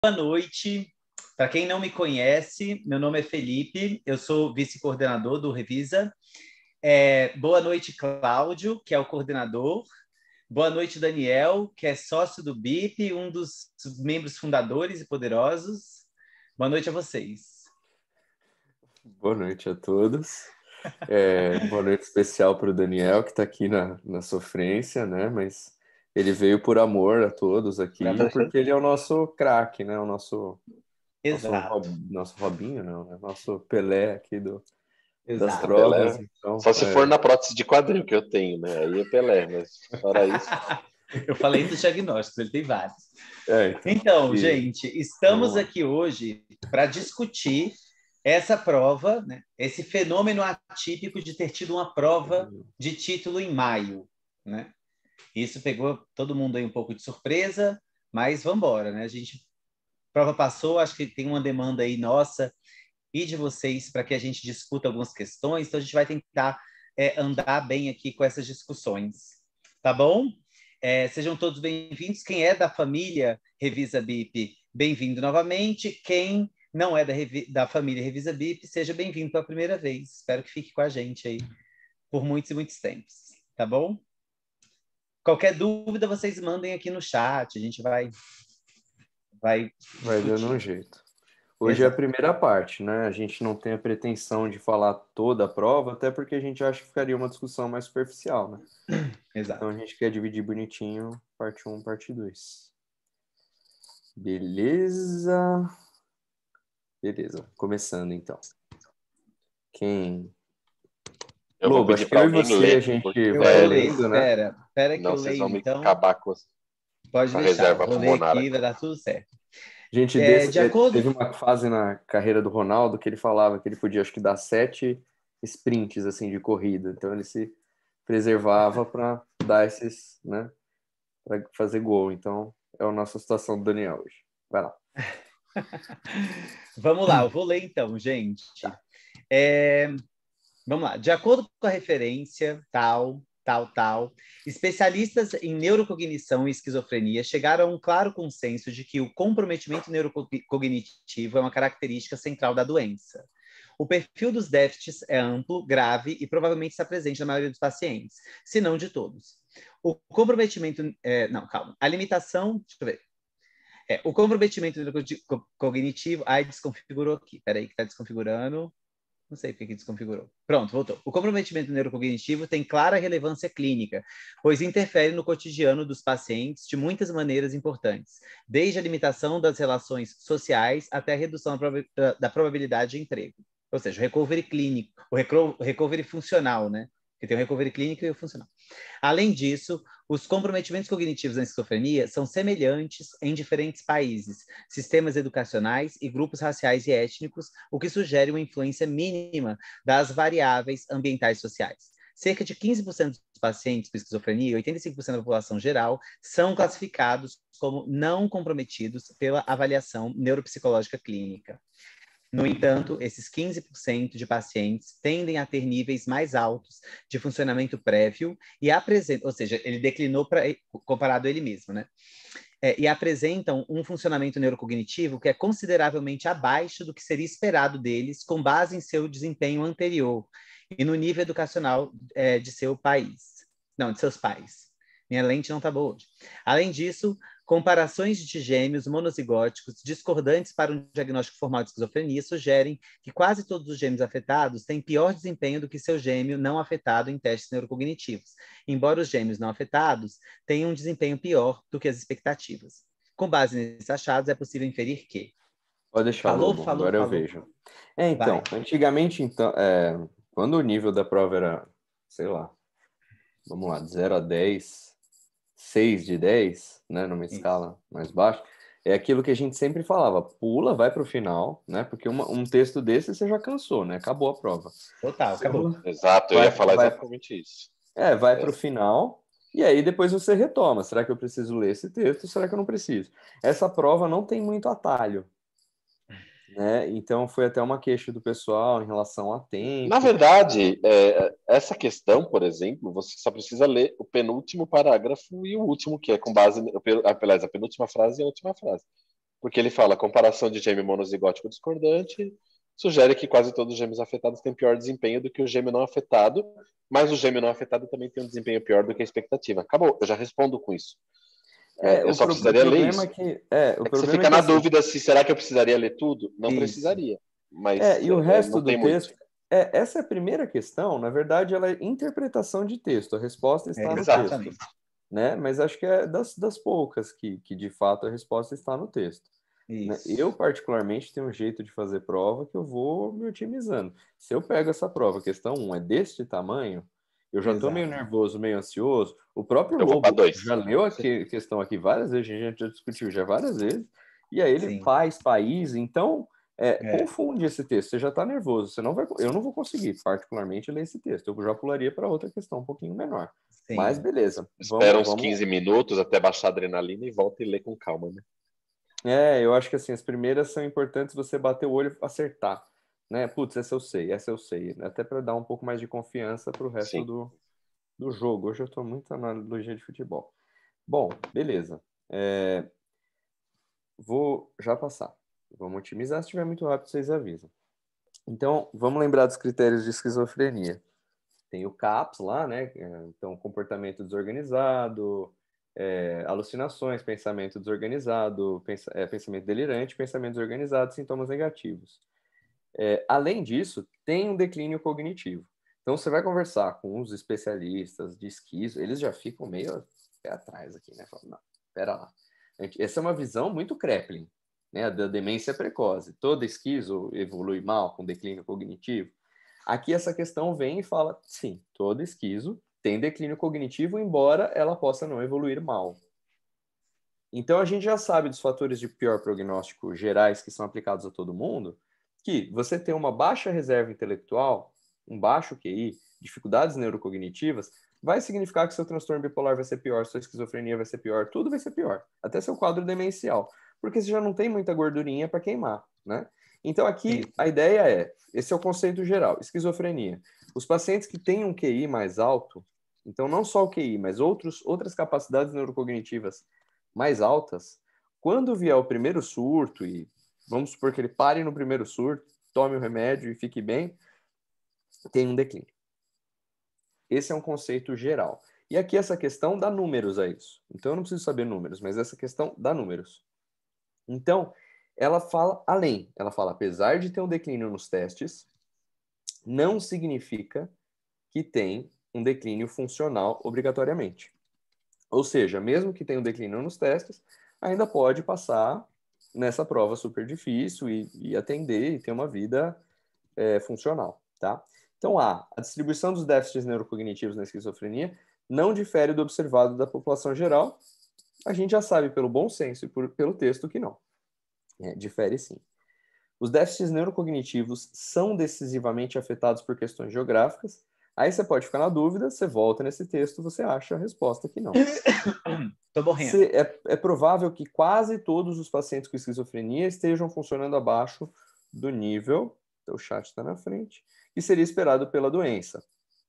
Boa noite. Para quem não me conhece, meu nome é Felipe, eu sou vice-coordenador do Revisa. Boa noite, Cláudio, que é o coordenador. Boa noite, Daniel, que é sócio do BIP, um dos membros fundadores e poderosos. Boa noite a vocês. Boa noite a todos. Boa noite especial para o Daniel, que está aqui na sofrência, né? Mas ele veio por amor a todos aqui, porque ele é o nosso craque, né? O nosso Exato. nosso Robinho, não, né? Nosso Pelé aqui das Exato. provas. Pelé. Então, só se for na prótese de quadril que eu tenho, né? Aí é Pelé, mas fora isso. Eu falei dos diagnósticos, ele tem vários. Então, gente, estamos aqui hoje para discutir essa prova, né? Esse fenômeno atípico de ter tido uma prova de título em maio, né? Isso pegou todo mundo aí um pouco de surpresa, mas vamos embora, né? A prova passou, acho que tem uma demanda aí nossa e de vocês para que a gente discuta algumas questões, então a gente vai tentar andar bem aqui com essas discussões, tá bom? Sejam todos bem-vindos. Quem é da família Revisa BIP, bem-vindo novamente. Quem não é da família Revisa BIP, seja bem-vindo pela primeira vez. Espero que fique com a gente aí por muitos e muitos tempos, tá bom? Qualquer dúvida, vocês mandem aqui no chat, a gente vai dando um jeito. Hoje Exato. É a primeira parte, né? A gente não tem a pretensão de falar toda a prova, até porque a gente acha que ficaria uma discussão mais superficial, né? Exato. Então a gente quer dividir bonitinho, parte 1, parte 2. Beleza, começando então. Quem? Lobo, acho que eu e você, a gente vai lendo, né? Espera que não, eu vocês leio, vão me então. acabar com Pode a deixar, reserva vou ler aqui, vai dar tudo certo. Gente, teve uma fase na carreira do Ronaldo que ele falava que ele podia, acho que, dar 7 sprints, assim, de corrida. Então ele se preservava para dar esses, né? Para fazer gol. Então é a nossa situação do Daniel hoje. Vai lá. Vamos lá, eu vou ler então, gente. Vamos lá. De acordo com a referência, tal, especialistas em neurocognição e esquizofrenia chegaram a um claro consenso de que o comprometimento neurocognitivo é uma característica central da doença. O perfil dos déficits é amplo, grave e provavelmente está presente na maioria dos pacientes, se não de todos. O comprometimento... A limitação... Deixa eu ver. O comprometimento neurocognitivo... desconfigurou aqui. Peraí que está desconfigurando. Não sei porque que desconfigurou. Pronto, voltou. O comprometimento neurocognitivo tem clara relevância clínica, pois interfere no cotidiano dos pacientes de muitas maneiras importantes, desde a limitação das relações sociais até a redução da probabilidade de emprego. Ou seja, o recovery clínico, o recovery funcional, né? Que tem o recovery clínico e o funcional. Além disso, os comprometimentos cognitivos na esquizofrenia são semelhantes em diferentes países, sistemas educacionais e grupos raciais e étnicos, o que sugere uma influência mínima das variáveis ambientais e sociais. Cerca de 15% dos pacientes com esquizofrenia e 85% da população geral são classificados como não comprometidos pela avaliação neuropsicológica clínica. No entanto, esses 15% de pacientes tendem a ter níveis mais altos de funcionamento prévio e apresentam, ou seja, ele declinou comparado a ele mesmo, né? E apresentam um funcionamento neurocognitivo que é consideravelmente abaixo do que seria esperado deles com base em seu desempenho anterior e no nível educacional de seus pais. Minha lente não está boa hoje. Além disso, comparações de gêmeos monozigóticos discordantes para um diagnóstico formal de esquizofrenia sugerem que quase todos os gêmeos afetados têm pior desempenho do que seu gêmeo não afetado em testes neurocognitivos, embora os gêmeos não afetados tenham um desempenho pior do que as expectativas. Com base nesses achados, é possível inferir que... Pode deixar, Lobo, agora eu vejo. Então, antigamente, quando o nível da prova era, sei lá, vamos lá, de 0 a 10... 6 de 10, né, numa escala mais baixa, é aquilo que a gente sempre falava, pula, vai para o final, né, porque um texto desse você já cansou, né, acabou a prova. Total, acabou. Exato, eu ia falar exatamente isso. Vai para o final, e aí depois você retoma, será que eu preciso ler esse texto, será que eu não preciso? Essa prova não tem muito atalho, né, então foi até uma queixa do pessoal em relação a tempo. Na verdade, essa questão, por exemplo, você só precisa ler o penúltimo parágrafo e o último, que é com base... Aliás, a penúltima frase e a última frase. porque ele fala, a comparação de gêmeo monozigótico discordante sugere que quase todos os gêmeos afetados têm pior desempenho do que o gêmeo não afetado, mas o gêmeo não afetado também tem um desempenho pior do que a expectativa. Acabou, eu já respondo com isso. Eu só precisaria ler isso. Que você fica na dúvida se será que eu precisaria ler tudo? Não precisaria. Mas e o resto do texto... Muito. Essa é a primeira questão, na verdade, ela é interpretação de texto. A resposta está no texto. Né? Mas acho que é das poucas que, de fato, a resposta está no texto. Né? Eu, particularmente, tenho um jeito de fazer prova que eu vou me otimizando. Se eu pego essa prova, questão 1 é deste tamanho, eu já estou meio nervoso, meio ansioso. O próprio Lobo já leu a questão aqui várias vezes, a gente já discutiu já várias vezes, e aí ele faz país, então confunde esse texto. Você já está nervoso, eu não vou conseguir, particularmente, ler esse texto. Eu já pularia para outra questão um pouquinho menor. Sim. Mas beleza. Espera uns 15 minutos até baixar a adrenalina e volta e lê com calma, né? Eu acho que assim, as primeiras são importantes você bater o olho e acertar, né? Putz, essa eu sei. Até para dar um pouco mais de confiança para o resto do jogo. Hoje eu estou muito na analogia de futebol. Bom, beleza. Vou já passar. Vamos otimizar. Se estiver muito rápido, vocês avisam. Então, vamos lembrar dos critérios de esquizofrenia. Tem o CAPS lá, né? Então, comportamento desorganizado, alucinações, pensamento desorganizado, pensamento delirante, pensamento desorganizado, sintomas negativos. Além disso, tem um declínio cognitivo. Então, você vai conversar com os especialistas de esquizo, eles já ficam meio pé atrás aqui, né? Falam, não, pera lá. Essa é uma visão muito Kraepelin, né? Da demência precoce. Toda esquizo evolui mal com declínio cognitivo. Aqui essa questão vem e fala, sim, toda esquizo tem declínio cognitivo, embora ela possa não evoluir mal. Então a gente já sabe dos fatores de pior prognóstico gerais que são aplicados a todo mundo, que você tem uma baixa reserva intelectual, um baixo QI, dificuldades neurocognitivas, vai significar que seu transtorno bipolar vai ser pior, sua esquizofrenia vai ser pior, tudo vai ser pior, até seu quadro demencial, porque você já não tem muita gordurinha para queimar, né? Então aqui a ideia esse é o conceito geral, esquizofrenia. Os pacientes que têm um QI mais alto, então não só o QI, mas outras capacidades neurocognitivas mais altas, quando vier o primeiro surto, e vamos supor que ele pare no primeiro surto, tome o remédio e fique bem, tem um declínio. Esse é um conceito geral. E aqui essa questão dá números a isso. Então eu não preciso saber números, mas essa questão dá números. Então, ela fala além. Ela fala, apesar de ter um declínio nos testes, não significa que tem um declínio funcional obrigatoriamente. Ou seja, mesmo que tenha um declínio nos testes, ainda pode passar nessa prova super difícil e atender e ter uma vida funcional, tá? Então, a distribuição dos déficits neurocognitivos na esquizofrenia não difere do observado da população geral. A gente já sabe pelo bom senso e pelo texto que não. Difere sim. Os déficits neurocognitivos são decisivamente afetados por questões geográficas. Aí você pode ficar na dúvida, você volta nesse texto, você acha a resposta que não. Tô morrendo. É provável que quase todos os pacientes com esquizofrenia estejam funcionando abaixo do nível, então o chat está na frente, que seria esperado pela doença.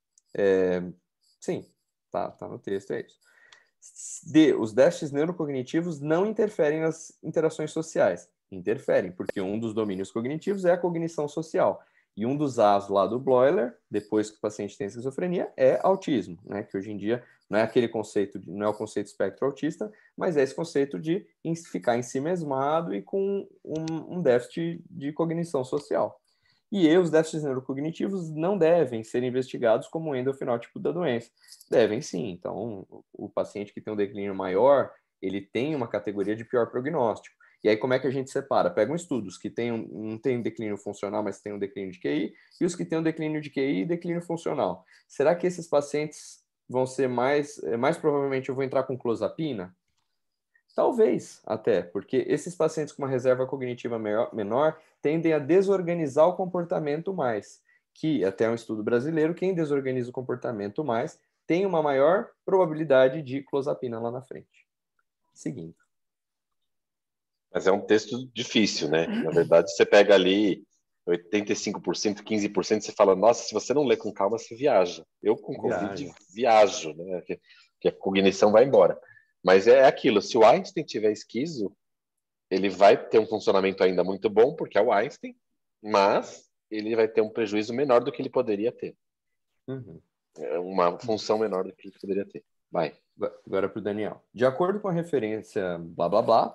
Sim, tá no texto, é isso. Os déficits neurocognitivos não interferem nas interações sociais. Interferem, porque um dos domínios cognitivos é a cognição social. E um dos As lá do Bloiler, depois que o paciente tem esquizofrenia, é autismo, né? Que hoje em dia não é aquele conceito, não é o conceito espectro autista, mas é esse conceito de ficar em si mesmado e com um déficit de cognição social. E os déficits neurocognitivos não devem ser investigados como um endofenótipo da doença. Devem sim. Então, o paciente que tem um declínio maior, ele tem uma categoria de pior prognóstico. E aí, como é que a gente separa? Pegam estudos que não tem um declínio funcional, mas tem um declínio de QI, e os que têm um declínio de QI e declínio funcional. Será que esses pacientes vão ser mais provavelmente eu vou entrar com clozapina? Talvez, até, porque esses pacientes com uma reserva cognitiva menor tendem a desorganizar o comportamento mais, que, até um estudo brasileiro, quem desorganiza o comportamento mais tem uma maior probabilidade de clozapina lá na frente. Seguindo. Mas é um texto difícil, né? Na verdade, você pega ali 85%, 15%, você fala, nossa, se você não lê com calma, você viaja. Eu com Covid viajo, né? Que a cognição vai embora. Mas é aquilo, se o Einstein tiver esquizo, ele vai ter um funcionamento ainda muito bom, porque é o Einstein, mas ele vai ter um prejuízo menor do que ele poderia ter. É uma função menor do que ele poderia ter. Vai. Agora para o Daniel. De acordo com a referência blá blá blá,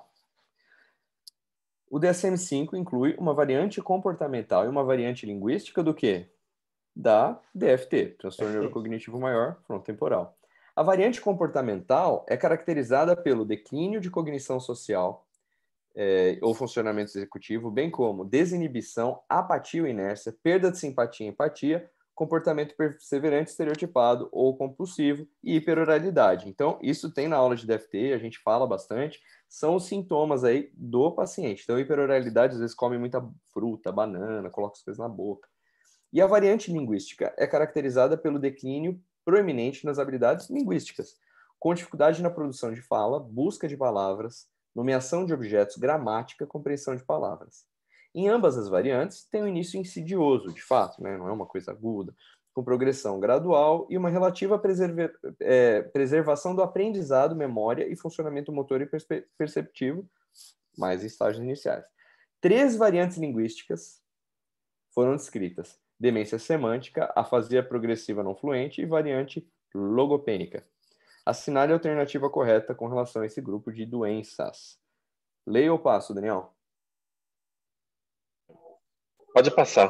o DSM-5 inclui uma variante comportamental e uma variante linguística do quê? Da DFT, transtorno neurocognitivo maior frontotemporal. A variante comportamental é caracterizada pelo declínio de cognição social ou funcionamento executivo, bem como desinibição, apatia ou inércia, perda de simpatia e empatia, comportamento perseverante, estereotipado ou compulsivo e hiperoralidade. Então, isso tem na aula de DFT, a gente fala bastante, são os sintomas aí do paciente. Então, hiperoralidade, às vezes come muita fruta, banana, coloca as coisas na boca. E a variante linguística é caracterizada pelo declínio proeminente nas habilidades linguísticas, com dificuldade na produção de fala, busca de palavras, nomeação de objetos, gramática, compreensão de palavras. Em ambas as variantes, tem um início insidioso, de fato, né? Não é uma coisa aguda, com progressão gradual e uma relativa preservação do aprendizado, memória e funcionamento motor e perceptivo, mais em estágios iniciais. 3 variantes linguísticas foram descritas: demência semântica, afasia progressiva não fluente e variante logopênica. Assinale a alternativa correta com relação a esse grupo de doenças. Leia ou passo, Daniel? Pode passar.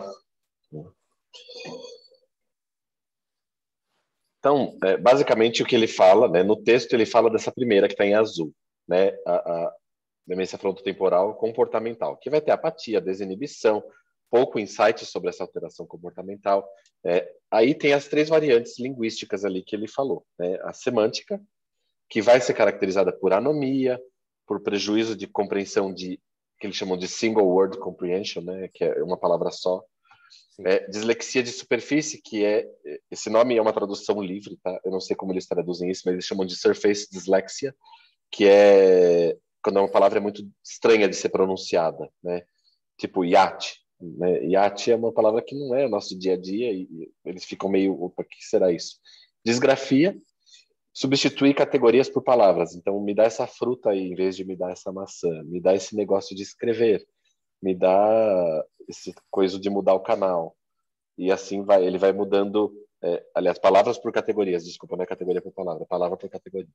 Então, basicamente o que ele fala, né, no texto ele fala dessa primeira que está em azul, né, a demência frontotemporal comportamental, que vai ter apatia, desinibição, pouco insight sobre essa alteração comportamental. Aí tem as 3 variantes linguísticas ali que ele falou, né, a semântica, que vai ser caracterizada por anomia, por prejuízo de compreensão de que eles chamam de single word comprehension, né, que é uma palavra só. Dislexia de superfície, que esse nome é uma tradução livre, tá? Eu não sei como eles traduzem isso, mas eles chamam de surface dyslexia, que é quando uma palavra é muito estranha de ser pronunciada, né? Tipo iate, né? Iate é uma palavra que não é o nosso dia a dia e eles ficam meio, opa, o que será isso? Disgrafia, substituir categorias por palavras. Então, me dá essa fruta aí, em vez de me dar essa maçã. Me dá esse negócio de escrever. Me dá esse coisa de mudar o canal. E assim vai, ele vai mudando, aliás, palavras por categorias, desculpa, não é categoria por palavra por categoria.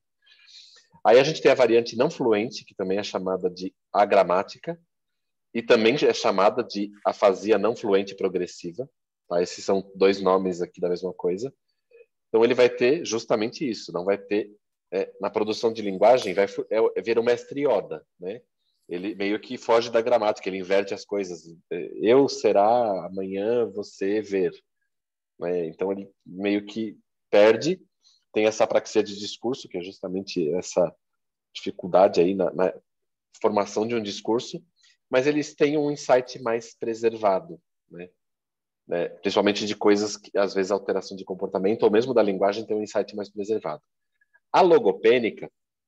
Aí a gente tem a variante não fluente, que também é chamada de agramática, e também é chamada de afasia não fluente progressiva. Tá? Esses são 2 nomes aqui da mesma coisa. Então ele vai ter justamente isso, não vai ter, na produção de linguagem, vira uma estrioda, né? Ele meio que foge da gramática, ele inverte as coisas. Eu será, amanhã você ver. Né? Então ele meio que perde, tem essa apraxia de discurso, que é justamente essa dificuldade aí na formação de um discurso, mas eles têm um insight mais preservado, né? Principalmente de coisas que, às vezes, alteração de comportamento ou mesmo da linguagem tem um insight mais preservado. A logopênica,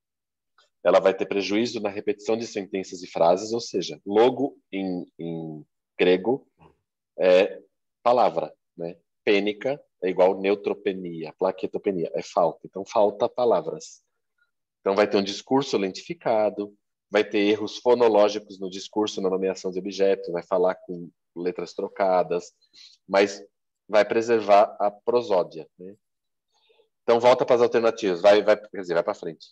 ela vai ter prejuízo na repetição de sentenças e frases, ou seja, logo em grego é palavra, né? Pênica é igual neutropenia, plaquetopenia, é falta. Então, falta palavras. Então, vai ter um discurso lentificado, vai ter erros fonológicos no discurso, na nomeação de objetos, vai falar com letras trocadas, mas vai preservar a prosódia. Né? Então, volta para as alternativas, quer dizer, vai para frente.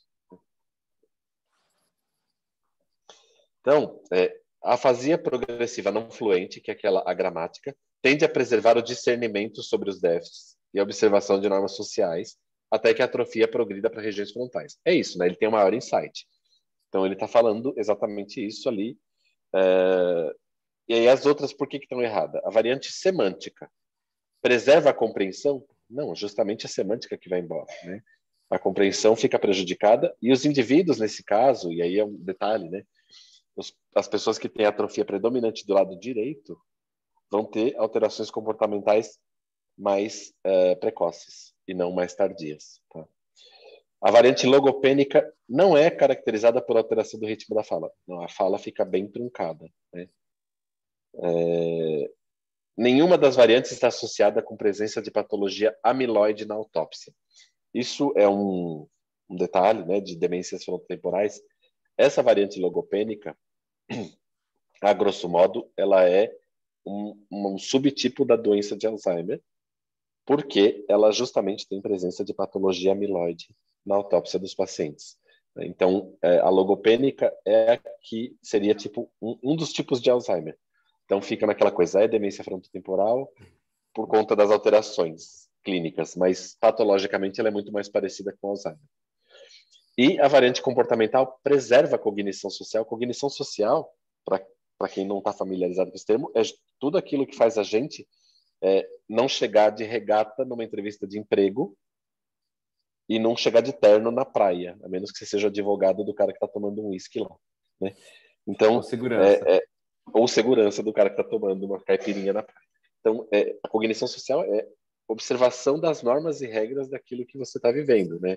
Então, a afasia progressiva não fluente, que é aquela agramática, tende a preservar o discernimento sobre os déficits e a observação de normas sociais, até que a atrofia progrida para regiões frontais. É isso, né? Ele tem um maior insight. Então, ele está falando exatamente isso ali. E aí, as outras, por que estão erradas? A variante semântica preserva a compreensão? Não, justamente a semântica que vai embora, né? A compreensão fica prejudicada e os indivíduos, nesse caso, e aí é um detalhe, né? As pessoas que têm atrofia predominante do lado direito vão ter alterações comportamentais mais precoces e não mais tardias. Tá? A variante logopênica não é caracterizada por alteração do ritmo da fala. Não, a fala fica bem truncada. Né? Nenhuma das variantes está associada com presença de patologia amiloide na autópsia. Isso é um detalhe, né, de demências frontotemporais. Essa variante logopênica, a grosso modo, ela é um subtipo da doença de Alzheimer, porque ela justamente tem presença de patologia amiloide na autópsia dos pacientes. Então, a logopênica é que seria tipo um dos tipos de Alzheimer. Então, fica naquela coisa, é demência frontotemporal por conta das alterações clínicas, mas patologicamente ela é muito mais parecida com Alzheimer. E a variante comportamental preserva a cognição social. Cognição social, para quem não está familiarizado com esse termo, é tudo aquilo que faz a gente não chegar de regata numa entrevista de emprego e não chegar de terno na praia, a menos que você seja advogado do cara que está tomando um uísque lá. Né? Então, ou segurança do cara que está tomando uma caipirinha na praia. Então, a cognição social é observação das normas e regras daquilo que você está vivendo. Né?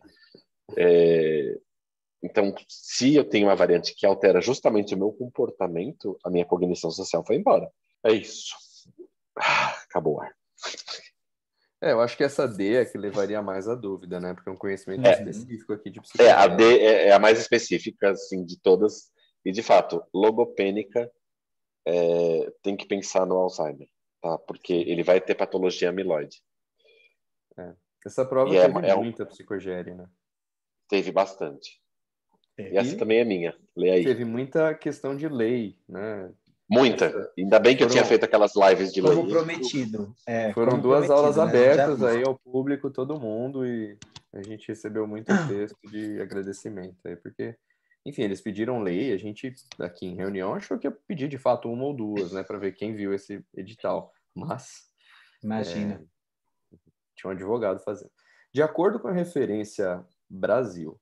Então, se eu tenho uma variante que altera justamente o meu comportamento, a minha cognição social foi embora. É isso. Acabou o ar. Eu acho que essa D é que levaria mais a dúvida, né? Porque é um conhecimento específico aqui de psicologia. A D é a mais específica, assim, de todas. E, de fato, logopênica tem que pensar no Alzheimer, tá? Porque ele vai ter patologia amiloide. Essa prova teve muita psicogéria, né? Teve bastante. E essa também é minha. Lê aí. Teve muita questão de lei, né? Muita. Ainda bem que eu tinha feito aquelas lives de lei. Como prometido. Foram 2 aulas abertas aí ao público, todo mundo, e a gente recebeu muito texto de agradecimento aí, porque, enfim, eles pediram lei, a gente aqui em reunião achou que ia pedir de fato 1 ou 2, né, para ver quem viu esse edital, mas imagina, tinha um advogado fazendo. De acordo com a referência Brasil,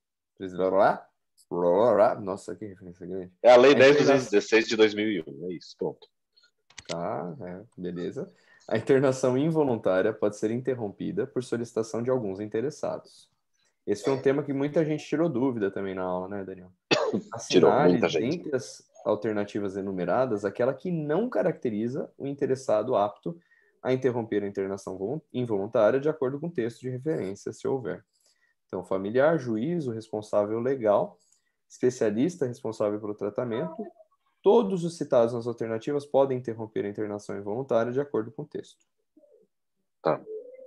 nossa, que referência grande. É a Lei 10.216 de 2001, é isso, pronto. Tá, beleza. A internação involuntária pode ser interrompida por solicitação de alguns interessados. Esse foi um tema que muita gente tirou dúvida também na aula, né, Daniel? Tirou muita gente. Dentre as alternativas enumeradas, aquela que não caracteriza o interessado apto a interromper a internação involuntária de acordo com o texto de referência, se houver. Então, familiar, juiz, o responsável legal, especialista responsável pelo tratamento, todos os citados nas alternativas podem interromper a internação involuntária de acordo com o texto. Tá.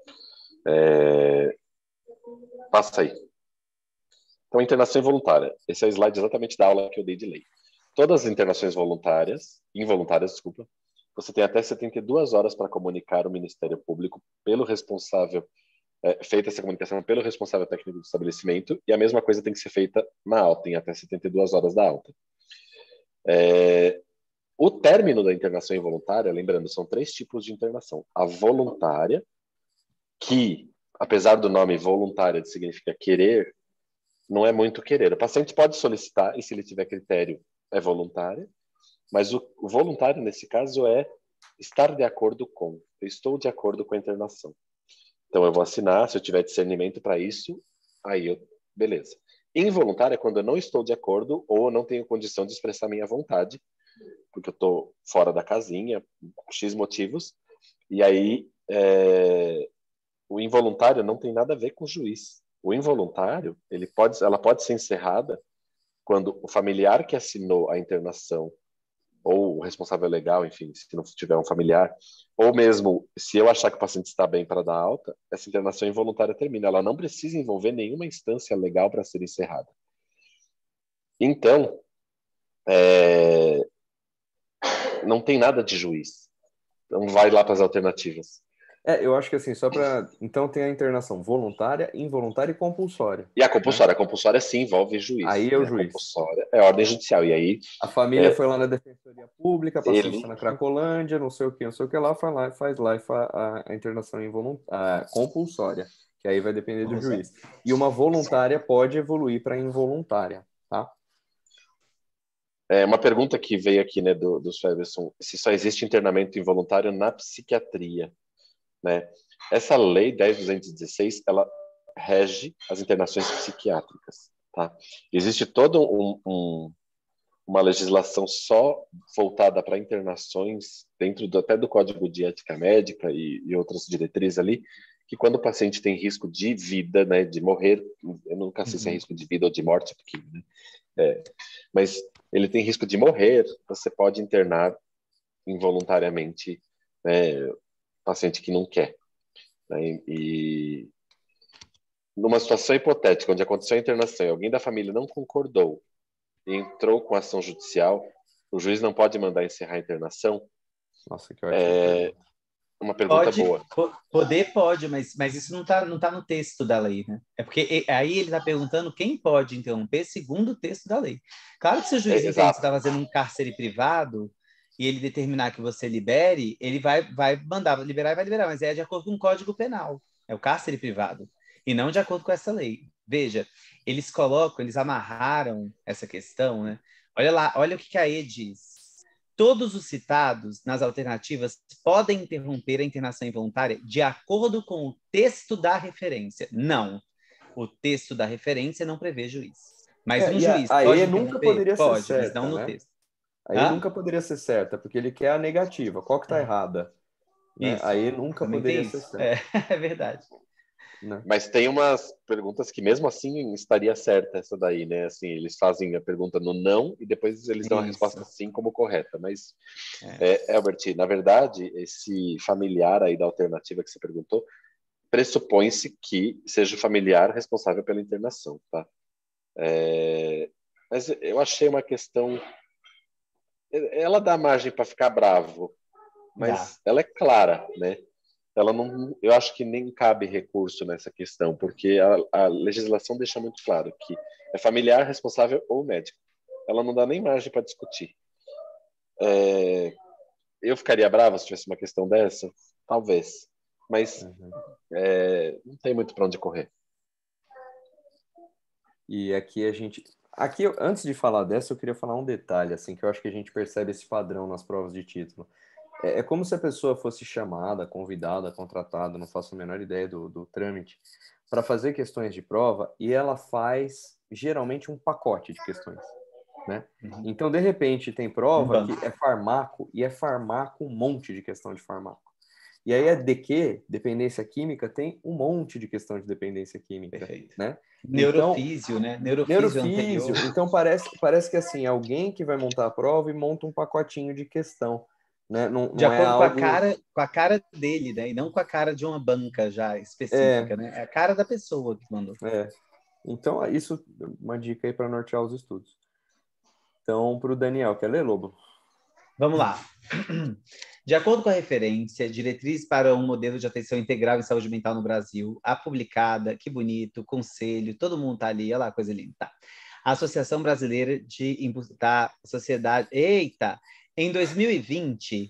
Passa aí. Então, internação involuntária. Esse é o slide exatamente da aula que eu dei de lei. Todas as internações involuntárias, você tem até 72 horas para comunicar ao Ministério Público pelo responsável, feita essa comunicação pelo responsável técnico do estabelecimento, e a mesma coisa tem que ser feita na alta, em até 72 horas da alta. O término da internação involuntária, lembrando, são 3 tipos de internação. A voluntária, que, apesar do nome voluntária, significa querer, não é muito querer. O paciente pode solicitar, e se ele tiver critério, é voluntária, mas o voluntário, nesse caso, é estar de acordo com. Eu estou de acordo com a internação. Então, eu vou assinar, se eu tiver discernimento para isso, aí beleza. Involuntário é quando eu não estou de acordo ou não tenho condição de expressar minha vontade, porque eu estou fora da casinha, por X motivos, e aí o involuntário não tem nada a ver com o juiz. O involuntário, ela pode ser encerrada quando o familiar que assinou a internação, ou o responsável legal, enfim, se não tiver um familiar, ou mesmo se eu achar que o paciente está bem para dar alta, essa internação involuntária termina. Ela não precisa envolver nenhuma instância legal para ser encerrada. Então, não tem nada de juiz. Então, vai lá para as alternativas. Eu acho que assim, só para... Então tem a internação voluntária, involuntária e compulsória. E a compulsória? Né? A compulsória sim envolve juiz. Aí é o juiz. A compulsória é ordem judicial. E aí... A família foi lá na Defensoria Pública, paciente na Cracolândia, não sei o que lá, faz lá a internação involuntária, compulsória, que aí vai depender do juiz. E uma voluntária pode evoluir para involuntária, tá? Uma pergunta que veio aqui, né, do Ferguson, se só existe internamento involuntário na psiquiatria. Né? Essa lei 10.216, ela rege as internações psiquiátricas. Tá? Existe toda uma legislação só voltada para internações dentro até do Código de Ética Médica e outras diretrizes ali, que quando o paciente tem risco de vida, né, de morrer, eu nunca sei se é risco de vida ou de morte, porque, né, mas ele tem risco de morrer, você pode internar involuntariamente, né, paciente que não quer. Né? E numa situação hipotética, onde aconteceu a internação e alguém da família não concordou e entrou com ação judicial, o juiz não pode mandar encerrar a internação? Nossa, que ótimo. Uma pergunta pode, boa. Poder pode, mas isso não tá no texto da lei, né? É porque aí ele está perguntando quem pode interromper segundo o texto da lei. Claro que se o juiz entende que você está fazendo um cárcere privado e ele determinar que você libere, ele vai mandar liberar e vai liberar, mas é de acordo com o Código Penal. É o cárcere privado. E não de acordo com essa lei. Veja, eles amarraram essa questão, né? Olha lá, olha o que a E diz. Todos os citados nas alternativas podem interromper a internação involuntária de acordo com o texto da referência. Não. O texto da referência não prevê juiz. Mas um juiz pode interromper? Nunca poderia pode, ser certa, mas não no né? texto. Aí nunca poderia ser certa, porque ele quer a negativa. Qual que tá errada? Né? Isso. Aí nunca Também poderia tem ser isso. certa. É verdade. Né? Mas tem umas perguntas que mesmo assim estaria certa essa daí, né? Assim, eles fazem a pergunta no não e depois eles dão a resposta sim como correta. Mas, Albert, na verdade, esse familiar aí da alternativa que você perguntou, pressupõe-se que seja o familiar responsável pela internação, tá? Mas eu achei uma questão... Ela dá margem para ficar bravo, mas ela é clara, né? Ela não, eu acho que nem cabe recurso nessa questão, porque a legislação deixa muito claro que é familiar, responsável ou médico. Ela não dá nem margem para discutir. Eu ficaria bravo se tivesse uma questão dessa? Talvez. Mas não tem muito para onde correr. E aqui Aqui, antes de falar dessa, eu queria falar um detalhe, assim, que eu acho que a gente percebe esse padrão nas provas de título. É como se a pessoa fosse chamada, convidada, contratada, não faço a menor ideia do trâmite, para fazer questões de prova e ela faz, geralmente, um pacote de questões, né? Então, de repente, tem prova que é farmaco e é farmaco um monte de questão de farmaco. E aí dependência química, tem um monte de questão de dependência química. Perfeito. Né? Neurofísio, né? Neurofísio anterior. Então, parece que assim, alguém que vai montar a prova e monta um pacotinho de questão. Né? De acordo com a cara dele, né? E não com a cara de uma banca já específica, né? É a cara da pessoa que mandou. Então, isso é uma dica aí para nortear os estudos. Então, para o Daniel, quer ler, Lobo? Vamos lá. De acordo com a referência, Diretriz para um Modelo de Atenção Integral em Saúde Mental no Brasil, a publicada, que bonito, conselho, todo mundo tá ali, olha lá, coisa linda. Tá. A Associação Brasileira de Sociedade... Eita! Em 2020...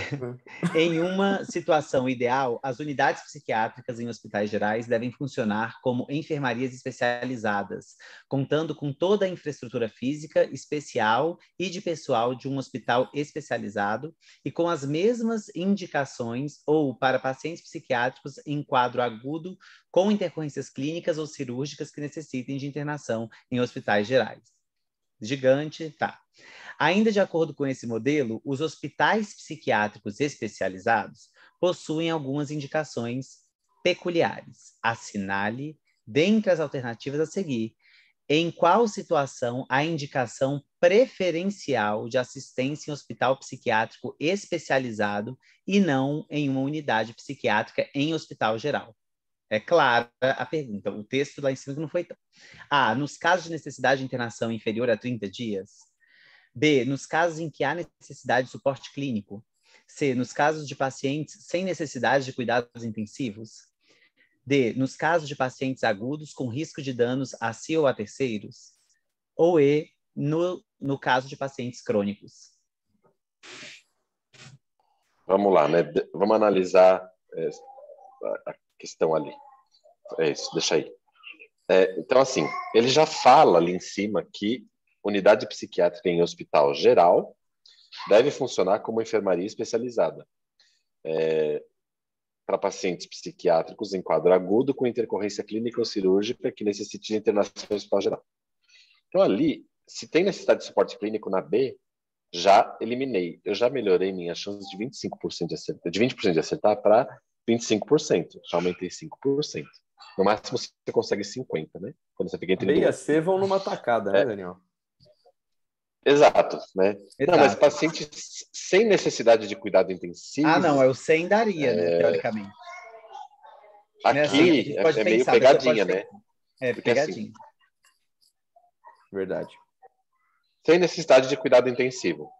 Em uma situação ideal, as unidades psiquiátricas em hospitais gerais devem funcionar como enfermarias especializadas, contando com toda a infraestrutura física especial e de pessoal de um hospital especializado e com as mesmas indicações ou para pacientes psiquiátricos em quadro agudo com intercorrências clínicas ou cirúrgicas que necessitem de internação em hospitais gerais. Gigante, tá. Ainda de acordo com esse modelo, os hospitais psiquiátricos especializados possuem algumas indicações peculiares. Assinale, dentre as alternativas a seguir, em qual situação a indicação preferencial de assistência em hospital psiquiátrico especializado e não em uma unidade psiquiátrica em hospital geral. É clara a pergunta, o texto lá em cima não foi tão. A, nos casos de necessidade de internação inferior a 30 dias. B, nos casos em que há necessidade de suporte clínico. C, nos casos de pacientes sem necessidade de cuidados intensivos. D, nos casos de pacientes agudos com risco de danos a si ou a terceiros. Ou E, no caso de pacientes crônicos. Vamos lá, né? Vamos analisar a questão ali. É isso, deixa aí. Então, assim, ele já fala ali em cima que unidade psiquiátrica em hospital geral deve funcionar como enfermaria especializada para pacientes psiquiátricos em quadro agudo com intercorrência clínica ou cirúrgica que necessite de internação em hospital geral. Então, ali, se tem necessidade de suporte clínico na B, já eliminei. Eu já melhorei minha chance de 25% de acertar, de 20% de acertar para 25%. Já aumentei 5%. No máximo, você consegue 50%, né? Quando você fica entre B e duas. C vão numa tacada, né, Daniel? Exato, né? Exato. Não, mas pacientes sem necessidade de cuidado intensivo... Ah, não, é o sem daria, né, teoricamente. Aqui né, assim, é meio pegadinha, né? É, porque pegadinha. Assim, verdade. Sem necessidade de cuidado intensivo.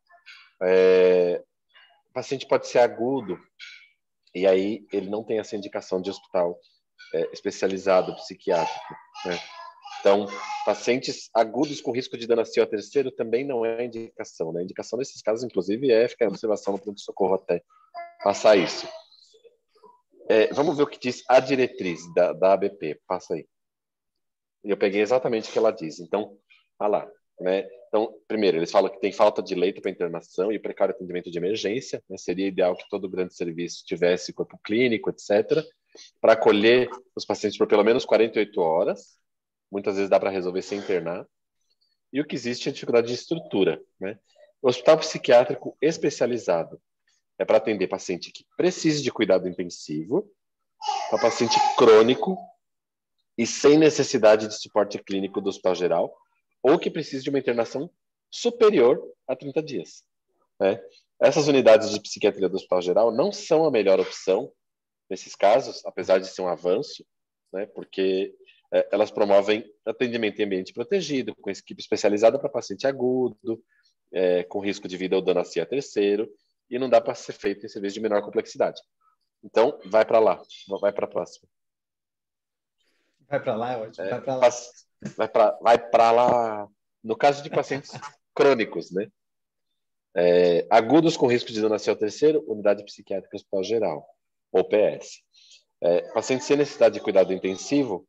O paciente pode ser agudo, e aí ele não tem essa indicação de hospital especializado psiquiátrico, né? Então, pacientes agudos com risco de dano ao terceiro também não é indicação, né? A indicação nesses casos, inclusive, é ficar em observação no pronto-socorro até passar isso. Vamos ver o que diz a diretriz da ABP. Passa aí. Eu peguei exatamente o que ela diz. Então, olha lá, né? Então, primeiro, eles falam que tem falta de leito para internação e precário atendimento de emergência, né? Seria ideal que todo grande serviço tivesse corpo clínico, etc., para acolher os pacientes por pelo menos 48 horas. Muitas vezes dá para resolver sem internar. E o que existe é dificuldade de estrutura, né? O hospital psiquiátrico especializado é para atender paciente que precise de cuidado intensivo, para paciente crônico e sem necessidade de suporte clínico do hospital geral, ou que precise de uma internação superior a 30 dias. Né? Essas unidades de psiquiatria do hospital geral não são a melhor opção nesses casos, apesar de ser um avanço, né? Porque elas promovem atendimento em ambiente protegido, com equipe especializada para paciente agudo, com risco de vida ou dano a terceiro, e não dá para ser feito em serviço de menor complexidade. Então, vai para lá, vai para a próxima. Vai para lá, é ótimo. Vai para lá. Vai para lá. No caso de pacientes crônicos, né? Agudos com risco de dano a terceiro, unidade psiquiátrica hospital geral, ou PS. Pacientes sem necessidade de cuidado intensivo,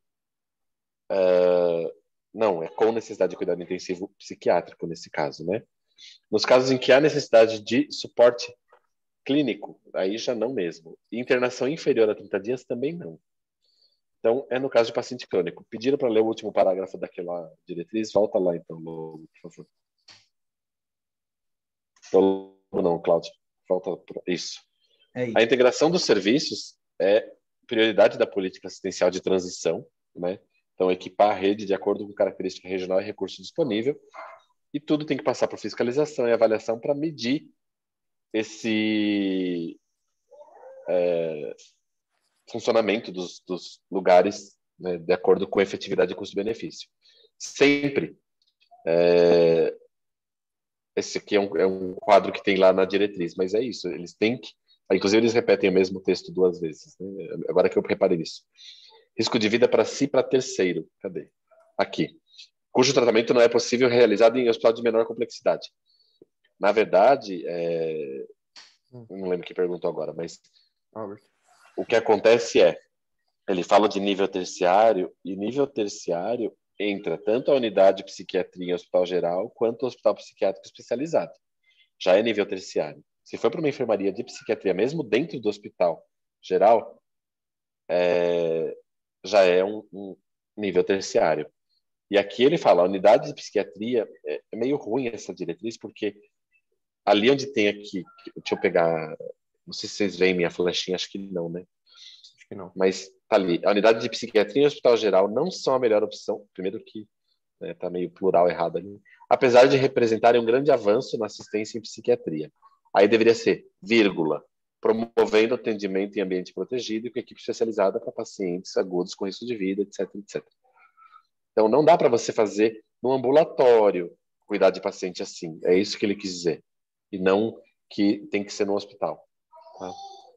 não, é com necessidade de cuidado intensivo psiquiátrico nesse caso, né? Nos casos em que há necessidade de suporte clínico, aí já não mesmo. Internação inferior a 30 dias também não. Então, é no caso de paciente crônico. Pediram para ler o último parágrafo daquela diretriz. Volta lá, então, Lobo, por favor. Lobo não, Cláudio. Volta para isso. A integração dos serviços é prioridade da política assistencial de transição, né? Então, equipar a rede de acordo com característica regional e recurso disponível. E tudo tem que passar por fiscalização e avaliação para medir esse funcionamento dos lugares, né, de acordo com a efetividade e custo-benefício. Sempre. Esse aqui é um quadro que tem lá na diretriz, mas é isso. Eles têm que... Inclusive, eles repetem o mesmo texto 2 vezes. Né? Agora que eu reparei nisso. Risco de vida para si e para terceiro. Cadê? Aqui. Cujo tratamento não é possível realizado em hospital de menor complexidade. Na verdade, não lembro quem perguntou agora, mas o que acontece ele fala de nível terciário, e nível terciário entra tanto a unidade de psiquiatria em hospital geral, quanto o hospital psiquiátrico especializado. Já é nível terciário. Se for para uma enfermaria de psiquiatria, mesmo dentro do hospital geral, já é um nível terciário. E aqui ele fala, a unidade de psiquiatria, é meio ruim essa diretriz, porque ali onde tem aqui, deixa eu pegar, não sei se vocês veem minha flechinha, acho que não, né? Acho que não. Mas tá ali, a unidade de psiquiatria e hospital geral não são a melhor opção, primeiro que tá meio plural errado ali, apesar de representarem um grande avanço na assistência em psiquiatria. Aí deveria ser, vírgula, promovendo atendimento em ambiente protegido e com equipe especializada para pacientes agudos com risco de vida, etc, etc. Então, não dá para você fazer no ambulatório cuidar de paciente assim. É isso que ele quis dizer. E não que tem que ser no hospital. Tá?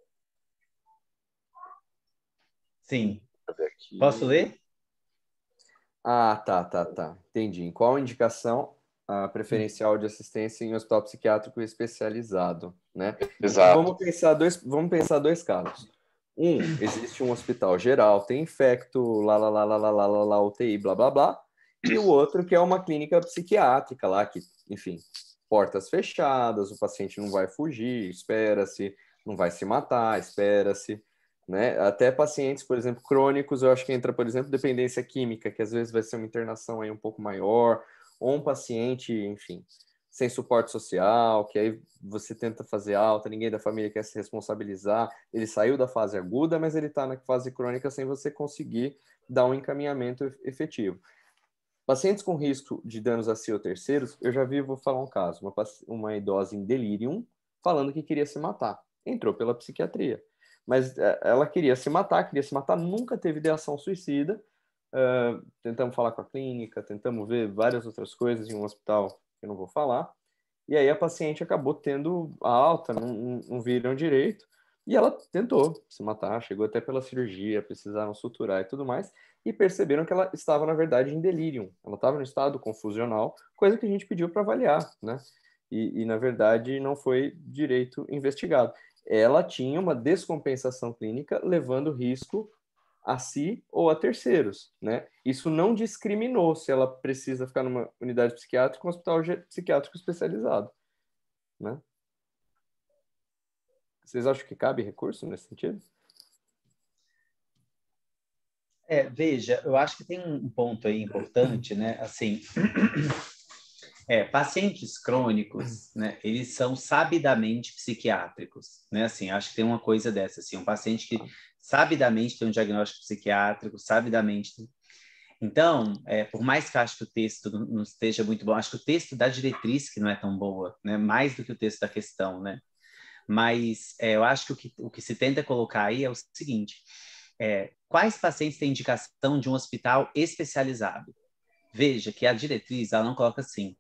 Sim. Posso ler? Ah, tá. Entendi. Em qual indicação a preferencial de assistência em hospital psiquiátrico especializado, né? Exato. Então, vamos pensar dois casos. Existe um hospital geral, tem infecto, lá, UTI, blá, blá, blá. E o outro que é uma clínica psiquiátrica lá, que, enfim, portas fechadas, o paciente não vai fugir, espera-se, não vai se matar, espera-se. Né? Até pacientes, por exemplo, crônicos, eu acho que entra, por exemplo, dependência química, que às vezes vai ser uma internação aí um pouco maior, ou um paciente, enfim, sem suporte social, que aí você tenta fazer alta, ninguém da família quer se responsabilizar, ele saiu da fase aguda, mas ele está na fase crônica sem você conseguir dar um encaminhamento efetivo. Pacientes com risco de danos a si ou terceiros, eu já vi, vou falar um caso, uma idosa em delírio falando que queria se matar. Entrou pela psiquiatria. Mas ela queria se matar, nunca teve ideação suicida. Tentamos falar com a clínica, tentamos ver várias outras coisas em um hospital que eu não vou falar. E aí a paciente acabou tendo a alta, não viram direito. E ela tentou se matar, chegou até pela cirurgia, precisaram suturar e tudo mais, e perceberam que ela estava, na verdade, em delírio. Ela estava no estado confusional, coisa que a gente pediu para avaliar, né? E, na verdade, não foi direito investigado. Ela tinha uma descompensação clínica, levando risco a si ou a terceiros, né? Isso não discriminou se ela precisa ficar numa unidade psiquiátrica ou um hospital psiquiátrico especializado, né? Vocês acham que cabe recurso nesse sentido? Veja, eu acho que tem um ponto aí importante, né? Assim, pacientes crônicos, né? Eles são sabidamente psiquiátricos, né? Assim, acho que tem uma coisa dessa, assim, um paciente que sabidamente tem um diagnóstico psiquiátrico, sabidamente. Então, por mais que eu acho que o texto não esteja muito bom, acho que o texto da diretriz que não é tão boa, né? Mais do que o texto da questão, né? Mas eu acho que o que se tenta colocar aí é o seguinte: quais pacientes têm indicação de um hospital especializado? Veja que a diretriz ela não coloca assim,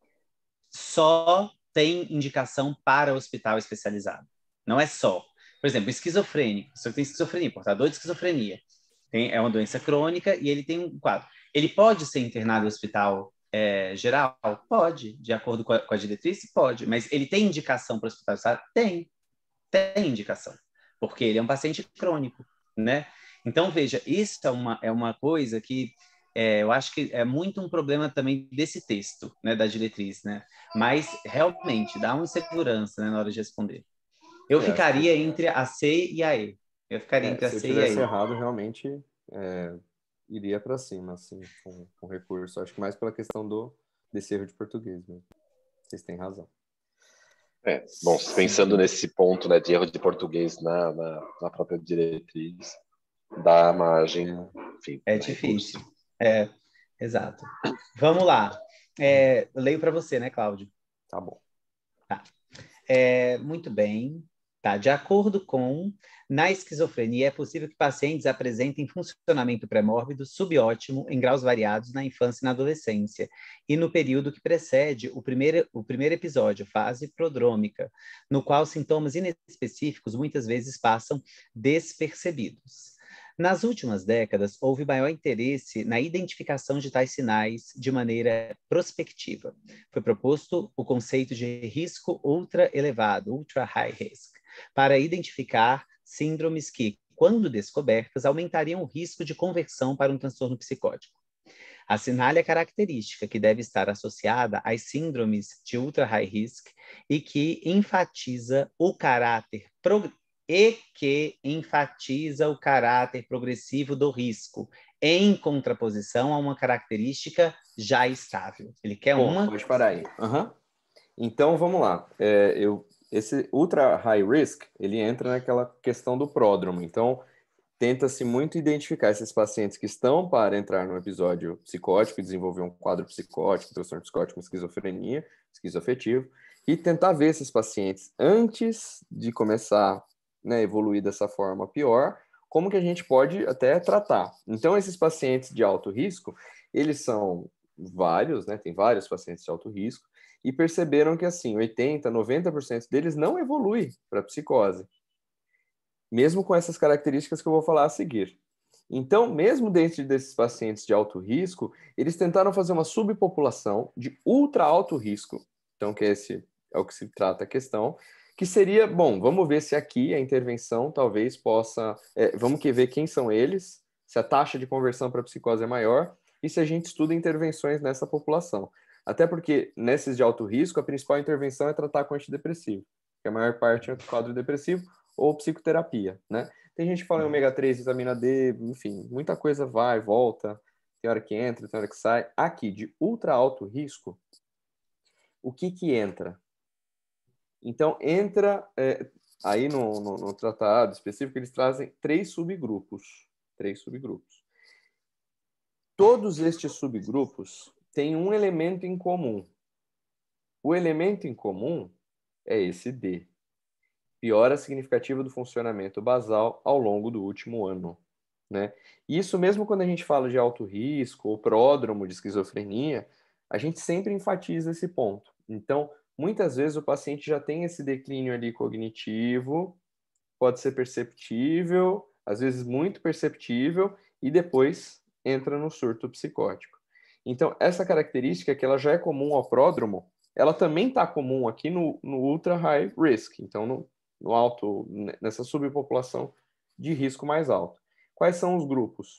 só tem indicação para hospital especializado. Não é só. Por exemplo, esquizofrênico. Se eu tenho esquizofrenia, portador de esquizofrenia, é uma doença crônica e ele tem um quadro. Ele pode ser internado no hospital geral? Pode, de acordo com a diretriz, pode. Mas ele tem indicação para o hospital especializado? Tem indicação, porque ele é um paciente crônico, né? Então, veja, isso é uma coisa que eu acho que é muito um problema também desse texto, né, da diretriz, né? Mas, realmente, dá uma insegurança, né, na hora de responder. Eu ficaria entre a C e a E. Eu ficaria entre a C e a E. Se eu tivesse errado, realmente iria para cima, assim, com recurso. Acho que mais pela questão desse erro de português mesmo. Vocês têm razão. Bom, pensando nesse ponto, né, de erro de português na própria diretriz, dá margem, enfim. É difícil. Exato. Vamos lá. Eu leio para você, né, Cláudio? Tá bom. Tá. Muito bem. Tá. De acordo com, na esquizofrenia, é possível que pacientes apresentem funcionamento pré-mórbido subótimo em graus variados na infância e na adolescência, e no período que precede o primeiro episódio, fase prodrômica, no qual sintomas inespecíficos muitas vezes passam despercebidos. Nas últimas décadas, houve maior interesse na identificação de tais sinais de maneira prospectiva. Foi proposto o conceito de risco ultra elevado, ultra high risk, para identificar síndromes que, quando descobertas, aumentariam o risco de conversão para um transtorno psicótico. Assinale a característica que deve estar associada às síndromes de ultra high risk e que enfatiza o caráter progressivo do risco, em contraposição a uma característica já estável. Ele quer uma... Pode parar aí. Então, vamos lá. Esse ultra high risk, ele entra naquela questão do pródromo. Então, tenta-se muito identificar esses pacientes que estão para entrar num episódio psicótico e desenvolver um quadro psicótico, transtorno psicótico, esquizofrenia, esquizoafetivo, e tentar ver esses pacientes antes de começar, né, evoluir dessa forma pior, como que a gente pode até tratar. Então, esses pacientes de alto risco, eles são vários, né, tem vários pacientes de alto risco, e perceberam que, assim, 80%, 90% deles não evolui para psicose, mesmo com essas características que eu vou falar a seguir. Então, mesmo dentro desses pacientes de alto risco, eles tentaram fazer uma subpopulação de ultra alto risco. Então, que esse é o que se trata a questão, que seria, bom, vamos ver se aqui a intervenção talvez possa... vamos ver quem são eles, se a taxa de conversão para psicose é maior, e se a gente estuda intervenções nessa população. Até porque, nesses de alto risco, a principal intervenção é tratar com antidepressivo, que a maior parte é quadro depressivo, ou psicoterapia, né? Tem gente que fala em ômega 3, vitamina D, enfim, muita coisa vai, volta, tem hora que entra, tem hora que sai. Aqui, de ultra alto risco, o que entra? Então, entra, aí no tratado específico, eles trazem 3 subgrupos. Todos estes subgrupos, tem um elemento em comum. O elemento em comum é esse D. Piora significativa do funcionamento basal ao longo do último ano, né? Isso mesmo quando a gente fala de alto risco ou pródromo de esquizofrenia, a gente sempre enfatiza esse ponto. Então, muitas vezes o paciente já tem esse declínio ali cognitivo, pode ser perceptível, às vezes muito perceptível, e depois entra no surto psicótico. Então, essa característica que ela já é comum ao pródromo, ela também está comum aqui no ultra high risk, então no alto, nessa subpopulação de risco mais alto. Quais são os grupos?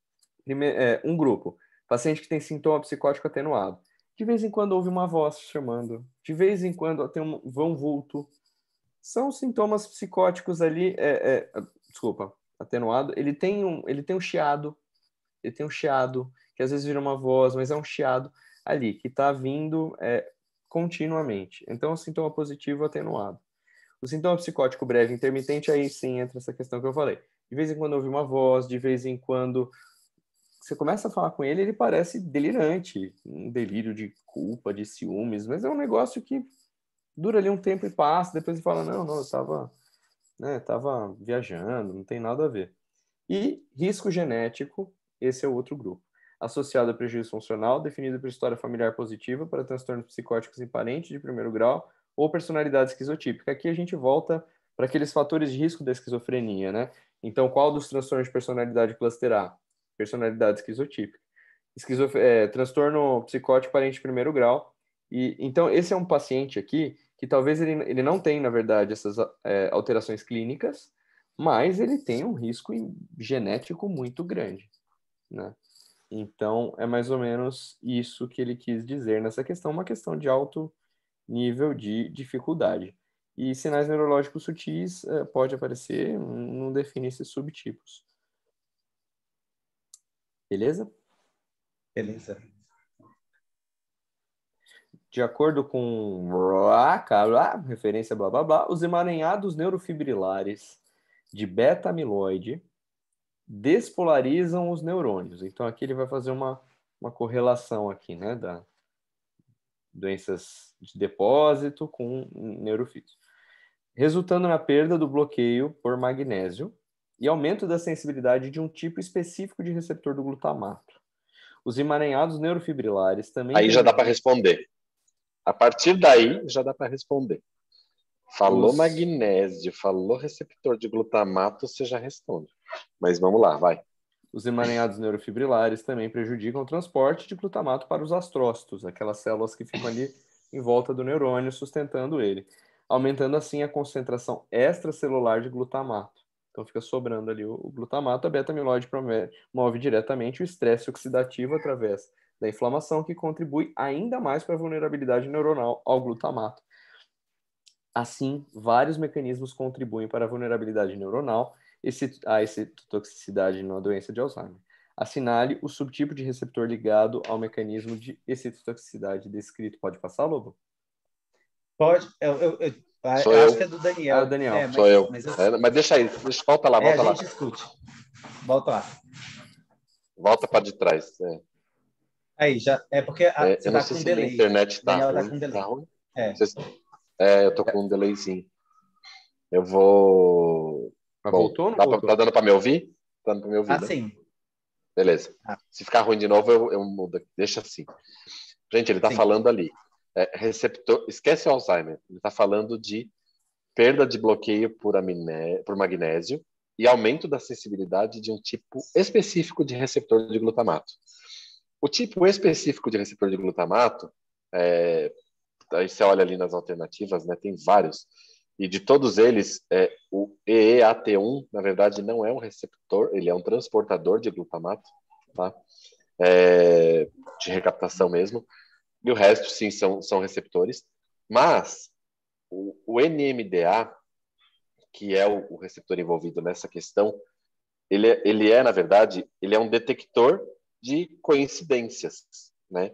Um grupo, paciente que tem sintoma psicótico atenuado. De vez em quando ouve uma voz chamando, de vez em quando tem um vulto. São sintomas psicóticos ali, atenuado. Ele tem um chiado, que às vezes vira uma voz, mas é um chiado ali, que está vindo continuamente. Então, é um sintoma positivo atenuado. O sintoma psicótico breve intermitente, aí sim entra essa questão que eu falei. De vez em quando ouve uma voz, de vez em quando você começa a falar com ele, ele parece delirante, um delírio de culpa, de ciúmes, mas é um negócio que dura ali um tempo e passa, depois ele fala, não, eu tava viajando, não tem nada a ver. E risco genético, esse é o outro grupo. Associado a prejuízo funcional, definido por história familiar positiva para transtornos psicóticos em parentes de primeiro grau ou personalidade esquizotípica. Aqui a gente volta para aqueles fatores de risco da esquizofrenia, né? Então, qual dos transtornos de personalidade cluster A? Personalidade esquizotípica. Transtorno psicótico parente de primeiro grau. E, então, esse é um paciente aqui que talvez ele não tenha, na verdade, essas alterações clínicas, mas ele tem um risco genético muito grande, né? Então, é mais ou menos isso que ele quis dizer nessa questão, uma questão de alto nível de dificuldade. E sinais neurológicos sutis pode aparecer, não define esses subtipos. Beleza? Beleza. De acordo com referência blá blá blá, os emaranhados neurofibrilares de beta-amiloide despolarizam os neurônios. Então aqui ele vai fazer uma correlação aqui, né, da doenças de depósito com neurofísio, resultando na perda do bloqueio por magnésio e aumento da sensibilidade de um tipo específico de receptor do glutamato. Os emaranhados neurofibrilares também... Aí já dá para responder. A partir daí, já dá para responder. Falou magnésio, falou receptor de glutamato, você já responde. Mas vamos lá, vai. Os emaranhados neurofibrilares também prejudicam o transporte de glutamato para os astrócitos, aquelas células que ficam ali em volta do neurônio, sustentando ele, aumentando assim a concentração extracelular de glutamato. Então fica sobrando ali o glutamato. A beta-amiloide promove diretamente o estresse oxidativo através da inflamação, que contribui ainda mais para a vulnerabilidade neuronal ao glutamato. Assim, vários mecanismos contribuem para a vulnerabilidade neuronal, a excitotoxicidade na doença de Alzheimer. Assinale o subtipo de receptor ligado ao mecanismo de excitotoxicidade descrito. Pode passar, Lobo? Pode. Acho que é do Daniel. Ah, Daniel. Sou eu. Mas deixa aí. Volta lá, volta lá. A gente discute. Volta lá. Volta para de trás. Aí, já. É porque você tá com um delay. A internet tá ruim. Tá com delay. Tá ruim? Eu tô com um delayzinho. Eu vou... voltou ou não voltou? Tá dando para me ouvir? Tá dando para me ouvir, né? Sim. Beleza. Se ficar ruim de novo, eu mudo. Deixa assim. Gente, ele tá falando ali. Receptor... Esquece o Alzheimer. Ele tá falando de perda de bloqueio por magnésio e aumento da sensibilidade de um tipo específico de receptor de glutamato. O tipo específico de receptor de glutamato, aí você olha ali nas alternativas, né, tem vários, e de todos eles, o EEAT1, na verdade, não é um receptor, ele é um transportador de glutamato, tá? De recaptação mesmo, e o resto, sim, são receptores, mas o NMDA, que é o receptor envolvido nessa questão, ele é, na verdade, ele é um detector de coincidências, né?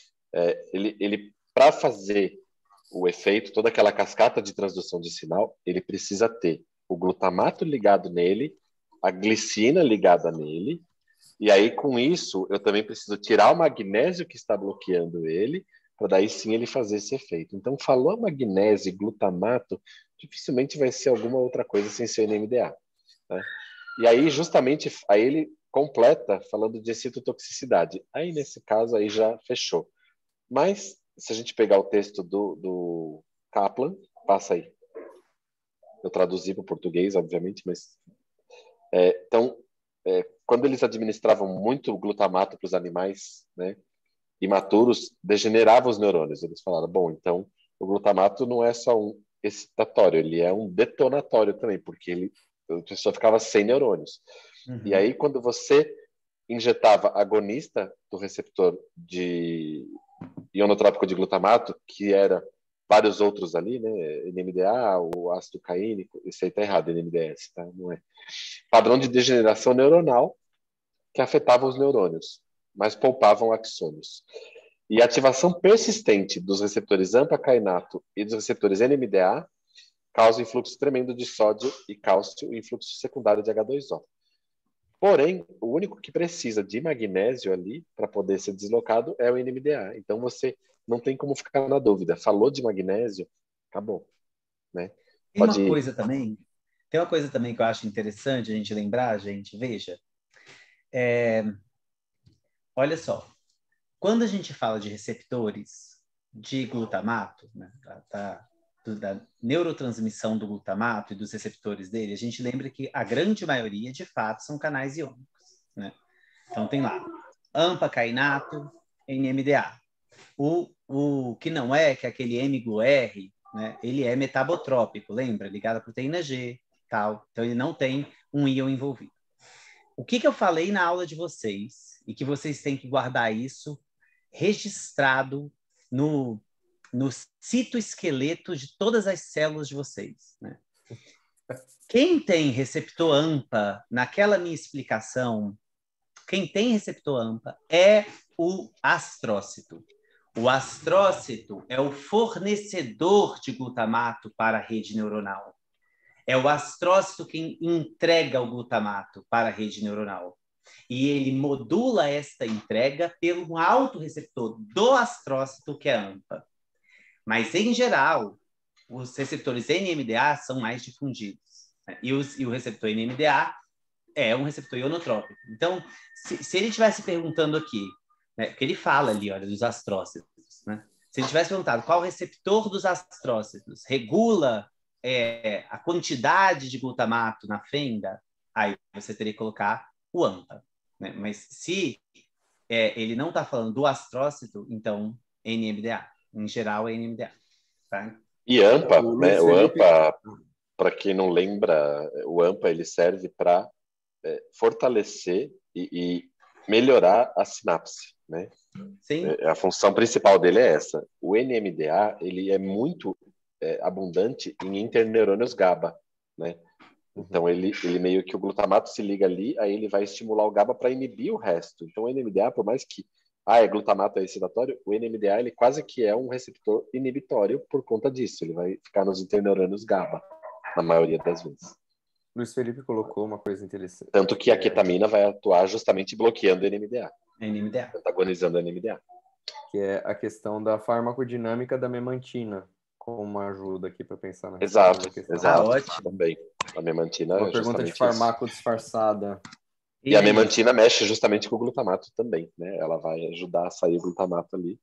Ele para fazer o efeito, toda aquela cascata de transdução de sinal, ele precisa ter o glutamato ligado nele, a glicina ligada nele E aí, com isso, eu também preciso tirar o magnésio que está bloqueando ele, para daí sim ele fazer esse efeito. Então, falou magnésio e glutamato, dificilmente vai ser alguma outra coisa sem ser NMDA. Né? E aí, justamente, aí ele completa falando de excitotoxicidade. Aí, nesse caso, aí já fechou. Mas, se a gente pegar o texto do Kaplan, passa aí. Eu traduzi para o português, obviamente, mas... então, quando eles administravam muito glutamato para os animais, né, imaturos, degenerava os neurônios. Eles falaram, bom, então o glutamato não é só um excitatório, ele é um detonatório também, porque a pessoa ficava sem neurônios. Uhum. E aí, quando você injetava agonista do receptor de ionotrópico de glutamato, que era vários outros ali, né, NMDA, o ácido caínico, esse aí tá errado, NMDS, tá? Não é. Padrão de degeneração neuronal que afetava os neurônios, mas poupavam axônios. E a ativação persistente dos receptores AMPA-cainato e dos receptores NMDA causa influxo tremendo de sódio e cálcio e influxo secundário de H2O. Porém, o único que precisa de magnésio ali para poder ser deslocado é o NMDA. Então você não tem como ficar na dúvida. Falou de magnésio, acabou, né? Tem uma coisa também que eu acho interessante a gente lembrar, gente, veja. Olha só, quando a gente fala de receptores de glutamato, né, da neurotransmissão do glutamato e dos receptores dele, a gente lembra que a grande maioria, de fato, são canais iônicos, né? Então tem lá AMPA-cainato, NMDA. O que não é, que é aquele mGlu-R, né, ele é metabotrópico, lembra? Ligado à proteína G, tal. Então ele não tem um íon envolvido. O que eu falei na aula de vocês, e que vocês têm que guardar isso registrado no citoesqueleto de todas as células de vocês, né? Quem tem receptor AMPA, naquela minha explicação, quem tem receptor AMPA é o astrócito. O astrócito é o fornecedor de glutamato para a rede neuronal. É o astrócito quem entrega o glutamato para a rede neuronal. E ele modula esta entrega pelo autorreceptor do astrócito, que é a AMPA. Mas, em geral, os receptores NMDA são mais difundidos. Né? E o receptor NMDA é um receptor ionotrópico. Então, se ele estivesse perguntando aqui, né, porque ele fala ali, olha, dos astrócitos, né? Se ele tivesse perguntado qual receptor dos astrócitos regula a quantidade de glutamato na fenda, aí você teria que colocar o AMPA. Né? Mas se ele não está falando do astrócito, então NMDA. Em geral, é NMDA. Tá? E AMPA, né? O AMPA, para quem não lembra, o AMPA ele serve para fortalecer e melhorar a sinapse, né? Sim. A função principal dele é essa. O NMDA ele é muito abundante em interneurônios GABA, né? Então ele meio que o glutamato se liga ali, aí ele vai estimular o GABA para inibir o resto. Então o NMDA, por mais que glutamato é excitatório, o NMDA ele quase que é um receptor inibitório por conta disso. Ele vai ficar nos interneurônios GABA na maioria das vezes. Luiz Felipe colocou uma coisa interessante. Tanto que a ketamina vai atuar justamente bloqueando o NMDA. Antagonizando o NMDA. Que é a questão da farmacodinâmica da memantina, como uma ajuda aqui para pensar na Exato. Ótimo. Também. A memantina uma pergunta de farmaco disfarçada. E a memantina mexe justamente com o glutamato também, né? Ela vai ajudar a sair o glutamato ali.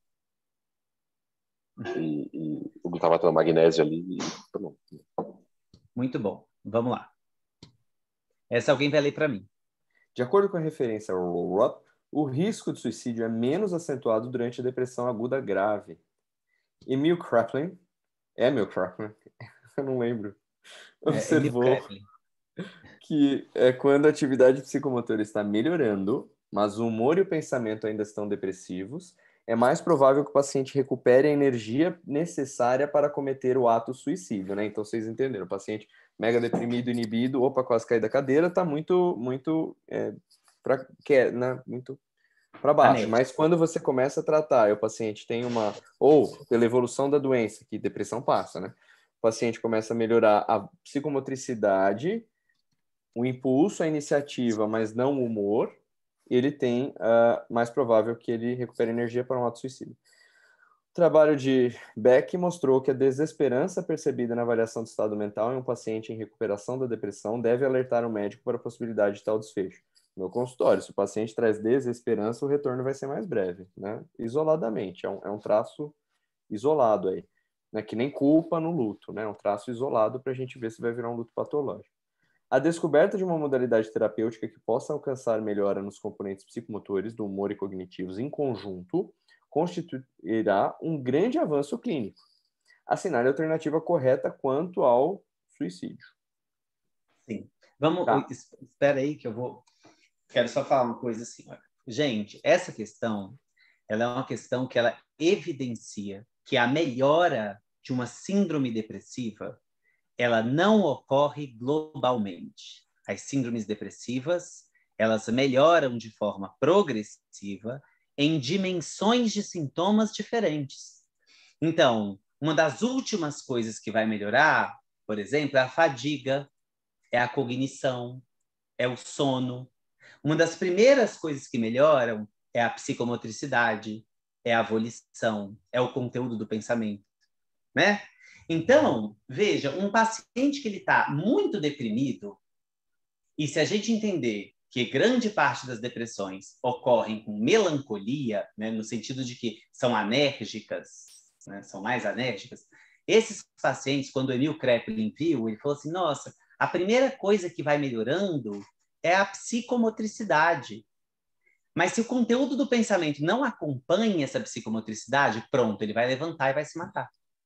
E o glutamato é o magnésio ali. Muito bom. Vamos lá. Essa alguém vai ler para mim. De acordo com a referência Roth, o risco de suicídio é menos acentuado durante a depressão aguda grave. Emil Kraepelin, eu não lembro, observou que quando a atividade psicomotora está melhorando, mas o humor e o pensamento ainda estão depressivos, é mais provável que o paciente recupere a energia necessária para cometer o ato suicídio, né? Então, vocês entenderam, o paciente mega deprimido, inibido, quase cair da cadeira, está muito para baixo. Mas quando você começa a tratar e o paciente tem ou pela evolução da doença, que depressão passa, né? O paciente começa a melhorar a psicomotricidade, o impulso, a iniciativa, mas não o humor, ele tem mais provável que ele recupere energia para um ato suicida. O trabalho de Beck mostrou que a desesperança percebida na avaliação do estado mental em um paciente em recuperação da depressão deve alertar o médico para a possibilidade de tal desfecho. No consultório, se o paciente traz desesperança, o retorno vai ser mais breve, né? Isoladamente, é um traço isolado aí, né? Que nem culpa no luto, né? É um traço isolado para a gente ver se vai virar um luto patológico. A descoberta de uma modalidade terapêutica que possa alcançar melhora nos componentes psicomotores do humor e cognitivos em conjunto constituirá um grande avanço clínico. Assinar a alternativa correta quanto ao suicídio. Sim. Vamos, espera aí que quero só falar uma coisa assim. Olha. Gente, essa questão, ela é uma questão que ela evidencia que a melhora de uma síndrome depressiva, ela não ocorre globalmente. As síndromes depressivas, elas melhoram de forma progressiva em dimensões de sintomas diferentes. Então, uma das últimas coisas que vai melhorar, por exemplo, é a fadiga, é a cognição, é o sono. Uma das primeiras coisas que melhoram é a psicomotricidade, é a volição, é o conteúdo do pensamento, né? Então, veja, um paciente que ele está muito deprimido, e se a gente entender que grande parte das depressões ocorrem com melancolia, né, no sentido de que são anérgicas, né, são mais anérgicas, esses pacientes, quando o Emil Kraepelin viu, ele falou assim, nossa, a primeira coisa que vai melhorando é a psicomotricidade. Mas se o conteúdo do pensamento não acompanha essa psicomotricidade, pronto, ele vai levantar e vai se matar.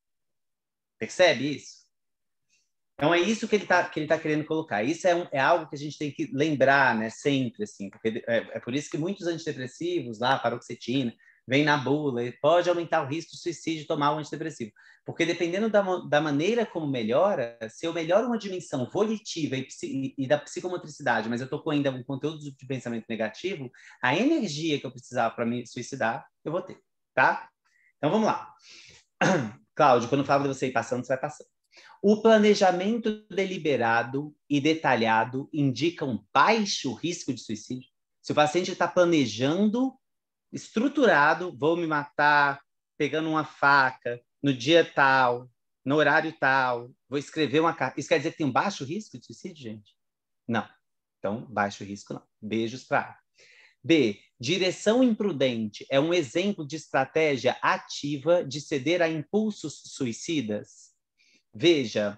Percebe isso? Então é isso que ele tá querendo colocar. Isso é algo que a gente tem que lembrar, né, sempre, assim, porque é por isso que muitos antidepressivos, lá, paroxetina, vem na bula, e pode aumentar o risco de suicídio tomar um antidepressivo. Porque dependendo da maneira como melhora, se eu melhoro uma dimensão volitiva e da psicomotricidade, mas eu estou com ainda um conteúdo de pensamento negativo, a energia que eu precisava para me suicidar, eu vou ter, tá? Então vamos lá. Cláudio, quando eu falo de você ir passando, você vai passando. O planejamento deliberado e detalhado indica um baixo risco de suicídio. Se o paciente está planejando, estruturado, vou me matar pegando uma faca no dia tal, no horário tal, vou escrever uma carta. Isso quer dizer que tem um baixo risco de suicídio, gente? Não. Então, baixo risco não. Beijos para A. B. Direção imprudente é um exemplo de estratégia ativa de ceder a impulsos suicidas? Veja,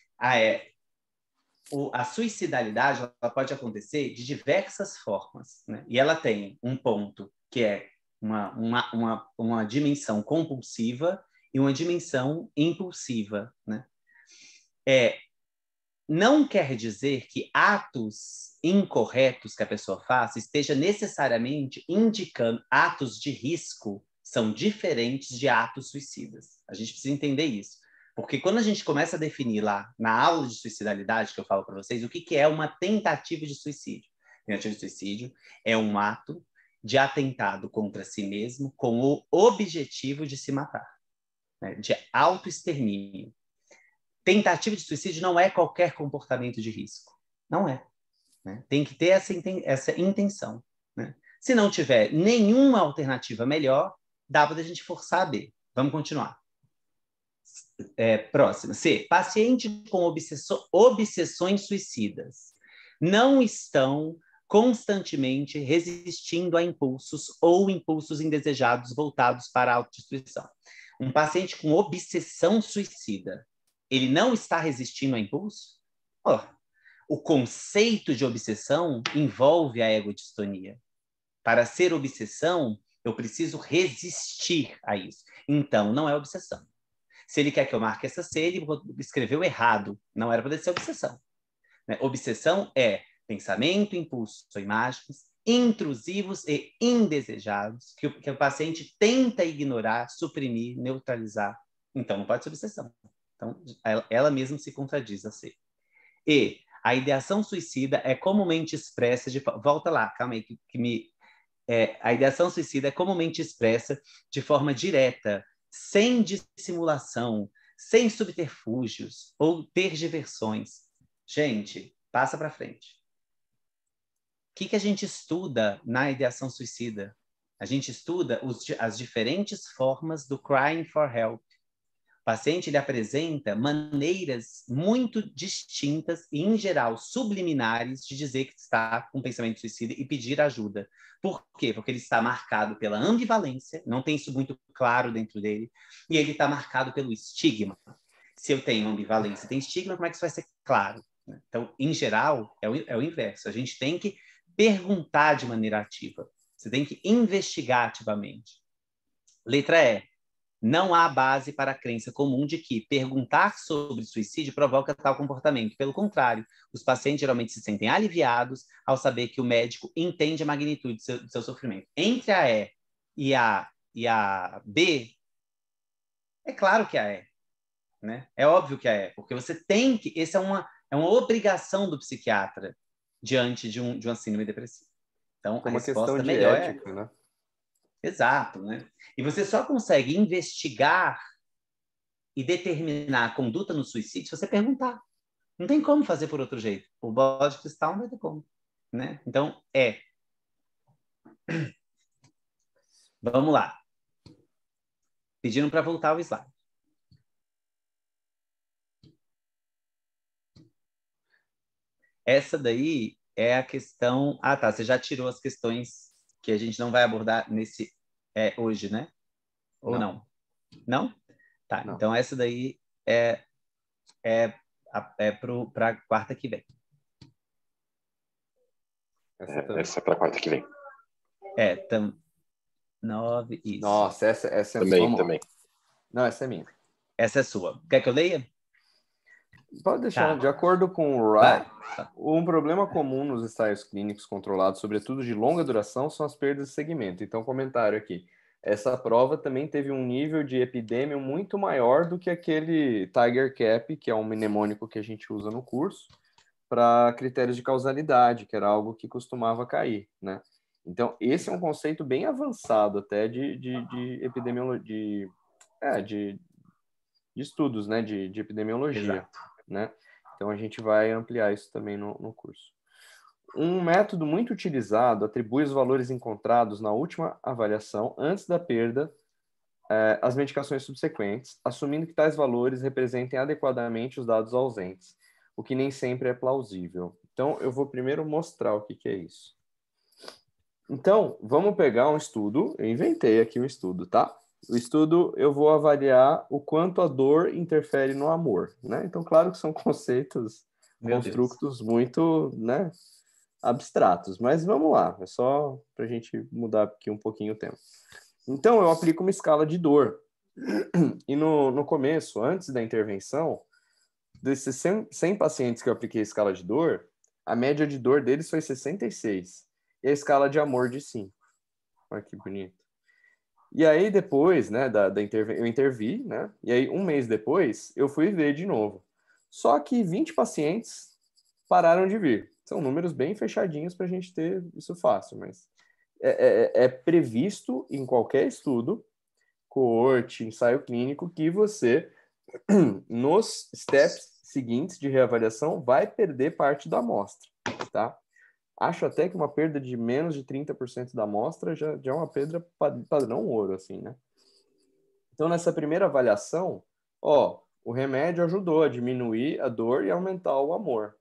a suicidalidade ela pode acontecer de diversas formas, né? E ela tem um ponto que é uma dimensão compulsiva e uma dimensão impulsiva, né? Não quer dizer que atos incorretos que a pessoa faça esteja necessariamente indicando atos de risco são diferentes de atos suicidas. A gente precisa entender isso. Porque quando a gente começa a definir lá na aula de suicidalidade, que eu falo para vocês, o que é uma tentativa de suicídio? Tentativa de suicídio é um ato de atentado contra si mesmo com o objetivo de se matar, né? De autoextermínio. Tentativa de suicídio não é qualquer comportamento de risco. Não é. Né? Tem que ter essa intenção. Né? Se não tiver nenhuma alternativa melhor, dá para a gente forçar a B. Vamos continuar. Próxima. C. Paciente com obsessões suicidas não estão constantemente resistindo a impulsos ou impulsos indesejados voltados para a autodestruição. Um paciente com obsessão suicida, ele não está resistindo a impulso? O conceito de obsessão envolve a egodistonia. Para ser obsessão, eu preciso resistir a isso. Então, não é obsessão. Se ele quer que eu marque essa C, ele escreveu errado. Não era para ser obsessão. Né? Obsessão é pensamento, impulso ou imagens intrusivos e indesejados que o paciente tenta ignorar, suprimir, neutralizar. Então, não pode ser obsessão. Então, ela mesma se contradiz a C. E a ideação suicida é comumente expressa de... Volta lá, calma aí, a ideação suicida é comumente expressa de forma direta, sem dissimulação, sem subterfúgios ou tergiversões. Gente, passa para frente. que a gente estuda na ideação suicida? A gente estuda as diferentes formas do crying for help. O paciente ele apresenta maneiras muito distintas e, em geral, subliminares de dizer que está com pensamento suicida e pedir ajuda. Por quê? Porque ele está marcado pela ambivalência, não tem isso muito claro dentro dele, e ele está marcado pelo estigma. Se eu tenho ambivalência e tem estigma, como é que isso vai ser claro? Então, em geral, é o inverso. A gente tem que perguntar de maneira ativa. Você tem que investigar ativamente. Letra E. Não há base para a crença comum de que perguntar sobre suicídio provoca tal comportamento. Pelo contrário, os pacientes geralmente se sentem aliviados ao saber que o médico entende a magnitude do seu sofrimento. Entre a E e a B, é claro que a E. Né? É óbvio que é, porque você tem que... Essa é uma obrigação do psiquiatra diante de uma síndrome depressiva. Então, a resposta melhor é... ética, né? Exato, né? E você só consegue investigar e determinar a conduta no suicídio se você perguntar. Não tem como fazer por outro jeito. O bode de cristal não vai ter como, né? Então, Vamos lá. Pedindo para voltar ao slide. Essa daí é a questão... Ah, tá. Você já tirou as questões que a gente não vai abordar hoje, né? Ou não? Não? Tá. Não. Então, essa daí é para a quarta que vem. Essa é para a quarta que vem. 9, isso. Nossa, essa é também. Não, essa é minha. Essa é sua. Quer que eu leia? Pode deixar. Tá. De acordo com o Wright, um problema comum nos ensaios clínicos controlados, sobretudo de longa duração, são as perdas de segmento. Então, comentário aqui. Essa prova também teve um nível de epidêmio muito maior do que aquele Tiger Cap, que é um mnemônico que a gente usa no curso, para critérios de causalidade, que era algo que costumava cair, né? Então, esse é um conceito bem avançado até de epidemiologia, de estudos, né, de epidemiologia. Exato. Né? Então, a gente vai ampliar isso também no curso. Um método muito utilizado atribui os valores encontrados na última avaliação antes da perda às medicações subsequentes, assumindo que tais valores representem adequadamente os dados ausentes, o que nem sempre é plausível. Então, eu vou primeiro mostrar o que é isso. Então, vamos pegar um estudo, eu inventei aqui um estudo, tá? O estudo, eu vou avaliar o quanto a dor interfere no amor, né? Então, claro que são conceitos, construtos muito, né, abstratos, mas vamos lá, é só para a gente mudar aqui um pouquinho o tempo. Então, eu aplico uma escala de dor. E no começo, antes da intervenção, desses 100 pacientes que eu apliquei a escala de dor, a média de dor deles foi 66. E a escala de amor de 5. Olha que bonito. E aí, depois, né, eu intervi, né? E aí, um mês depois, eu fui ver de novo. Só que 20 pacientes pararam de vir. São números bem fechadinhos para a gente ter isso fácil, mas é previsto em qualquer estudo, coorte, ensaio clínico, que você, nos steps seguintes de reavaliação, vai perder parte da amostra, tá? Acho até que uma perda de menos de 30% da amostra já é uma perda padrão ouro, assim, né? Então, nessa primeira avaliação, o remédio ajudou a diminuir a dor e aumentar o amor.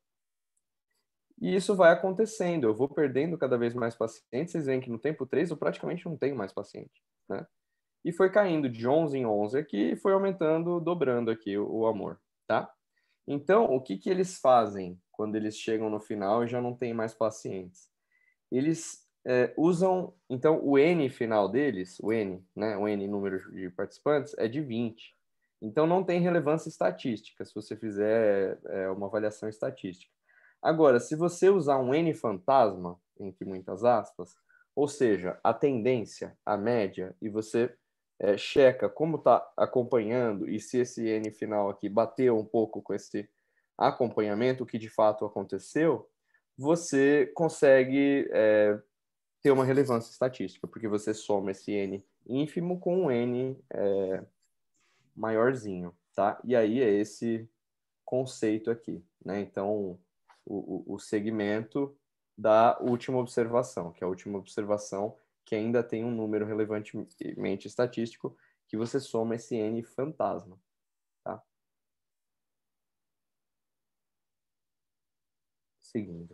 E isso vai acontecendo. Eu vou perdendo cada vez mais pacientes. Vocês veem que no tempo 3 eu praticamente não tenho mais paciente, né? E foi caindo de 11 em 11 aqui e foi aumentando, dobrando aqui o amor, tá? Então, o que eles fazem quando eles chegam no final e já não tem mais pacientes? Eles usam, então, o N final deles, o N, né, o N número de participantes, é de 20. Então, não tem relevância estatística, se você fizer uma avaliação estatística. Agora, se você usar um N fantasma, entre muitas aspas, ou seja, a tendência, a média, e você checa como está acompanhando e se esse N final aqui bateu um pouco com esse acompanhamento, o que de fato aconteceu, você consegue ter uma relevância estatística, porque você soma esse N ínfimo com um N maiorzinho, tá? E aí é esse conceito aqui, né? Então, o segmento da última observação, que é a última observação que ainda tem um número relevantemente estatístico, que você soma esse N fantasma. Tá? Seguindo.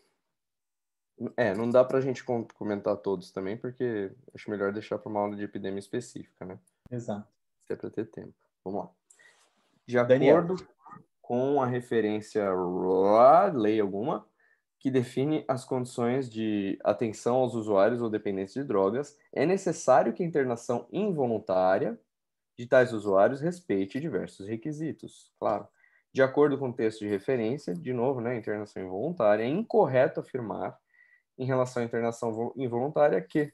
Não dá para a gente comentar todos também, porque acho melhor deixar para uma aula de epidemia específica, né? Exato. Se é para ter tempo. Vamos lá. De acordo com a referência lei alguma, que define as condições de atenção aos usuários ou dependentes de drogas, é necessário que a internação involuntária de tais usuários respeite diversos requisitos. Claro. De acordo com o texto de referência, de novo, né, internação involuntária, é incorreto afirmar em relação à internação involuntária que...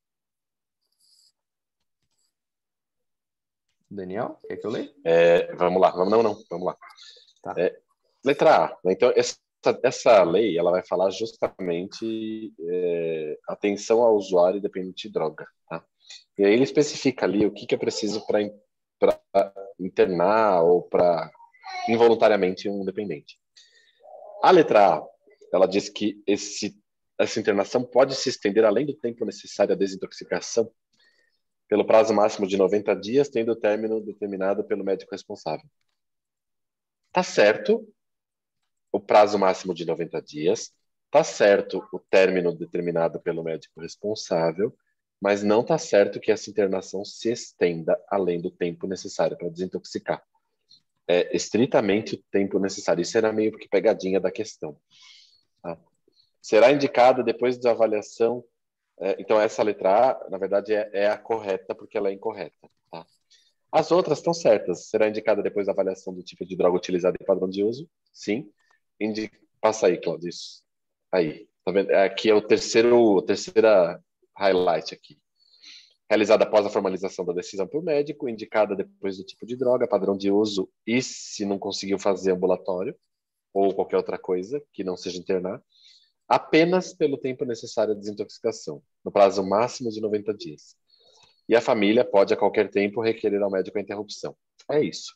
Daniel, quer que eu leia? Vamos lá. Vamos lá. Tá. Letra A. Então, essa lei ela vai falar justamente atenção ao usuário dependente de droga. Tá? E aí ele especifica ali o que é preciso para internar ou para involuntariamente um dependente. A letra A, ela diz que essa internação pode se estender além do tempo necessário à desintoxicação pelo prazo máximo de 90 dias, tendo o término determinado pelo médico responsável. Tá certo o prazo máximo de 90 dias, tá certo o término determinado pelo médico responsável, mas não tá certo que essa internação se estenda além do tempo necessário para desintoxicar. É estritamente o tempo necessário. Isso era meio que pegadinha da questão. Tá? Será indicada depois da avaliação. Então, essa letra A, na verdade, é a correta, porque ela é incorreta. Tá? As outras estão certas. Será indicada depois da avaliação do tipo de droga utilizada e padrão de uso? Sim. Passa aí, Claudio. Isso. Aí. Tá vendo? Aqui é o terceira highlight aqui. Realizada após a formalização da decisão por médico, indicada depois do tipo de droga, padrão de uso e se não conseguiu fazer ambulatório ou qualquer outra coisa que não seja internar, apenas pelo tempo necessário à desintoxicação, no prazo máximo de 90 dias. E a família pode, a qualquer tempo, requerer ao médico a interrupção. É isso.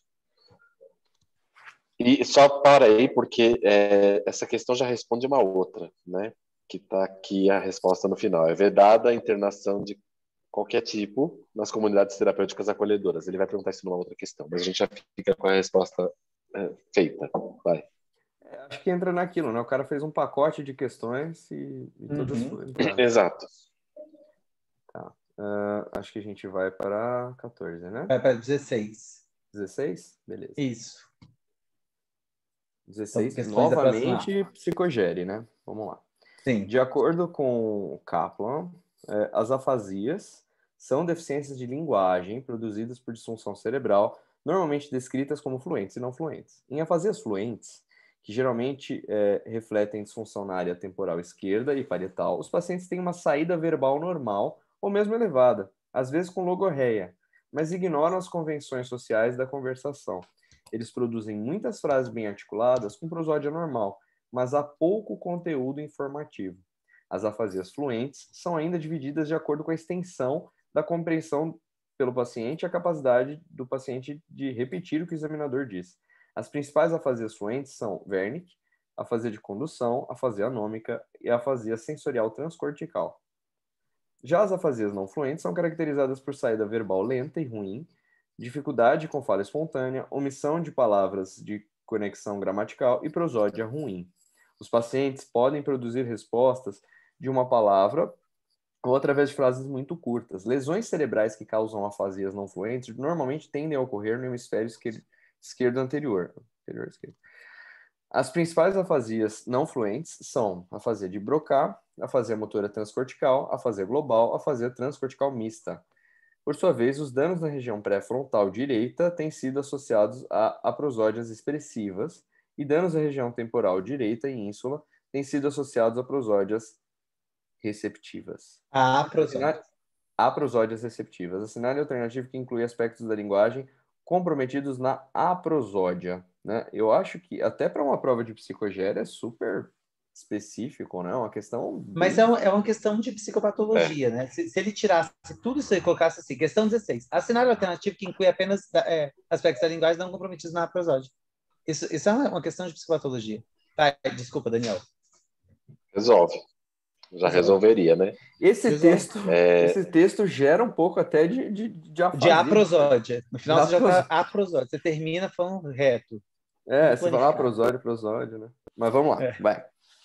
E só para aí, porque essa questão já responde uma outra, né? Que está aqui a resposta no final. É vedada a internação de qualquer tipo nas comunidades terapêuticas acolhedoras. Ele vai perguntar isso numa outra questão, mas a gente já fica com a resposta feita. Vai. Acho que entra naquilo, né? O cara fez um pacote de questões e todas entraram. Exato. Tá. Acho que a gente vai para 14, né? Vai para 16. 16? Beleza. Isso. 16, novamente, psicogere, né? Vamos lá. Sim. De acordo com Kaplan, as afasias são deficiências de linguagem produzidas por disfunção cerebral, normalmente descritas como fluentes e não fluentes. Em afasias fluentes, que geralmente refletem disfunção na área temporal esquerda e parietal, os pacientes têm uma saída verbal normal ou mesmo elevada, às vezes com logorreia, mas ignoram as convenções sociais da conversação. Eles produzem muitas frases bem articuladas com prosódia normal, mas há pouco conteúdo informativo. As afasias fluentes são ainda divididas de acordo com a extensão da compreensão pelo paciente e a capacidade do paciente de repetir o que o examinador diz. As principais afasias fluentes são Wernicke, afasia de condução, afasia anômica e afasia sensorial transcortical. Já as afasias não fluentes são caracterizadas por saída verbal lenta e ruim, dificuldade com fala espontânea, omissão de palavras de conexão gramatical e prosódia ruim. Os pacientes podem produzir respostas de uma palavra ou através de frases muito curtas. Lesões cerebrais que causam afasias não fluentes normalmente tendem a ocorrer no hemisfério esquerdo anterior esquerdo. As principais afasias não fluentes são a afasia de Broca, a afasia motora transcortical, a afasia global, a afasia transcortical mista. Por sua vez, os danos na região pré-frontal direita têm sido associados a prosódias expressivas e danos na região temporal direita e ínsula têm sido associados a prosódias receptivas. Aprosódias receptivas. Assinale alternativo que inclui aspectos da linguagem comprometidos na aprosódia. Né? Eu acho que até para uma prova de psicogéria é super específico, né? Uma questão... Mas é uma questão de psicopatologia, né? Se ele tirasse tudo isso e colocasse assim, questão 16, assinar alternativo que inclui apenas aspectos da linguagem não comprometidos na prosódia. Isso é uma questão de psicopatologia. Tá, desculpa, Daniel. Resolve. Já resolveria, né? Esse texto gera um pouco até de afasia. De aprosódia. No final você já está aprosódia. Você termina falando reto. Você fala prosódio, né? Mas vamos lá, vai.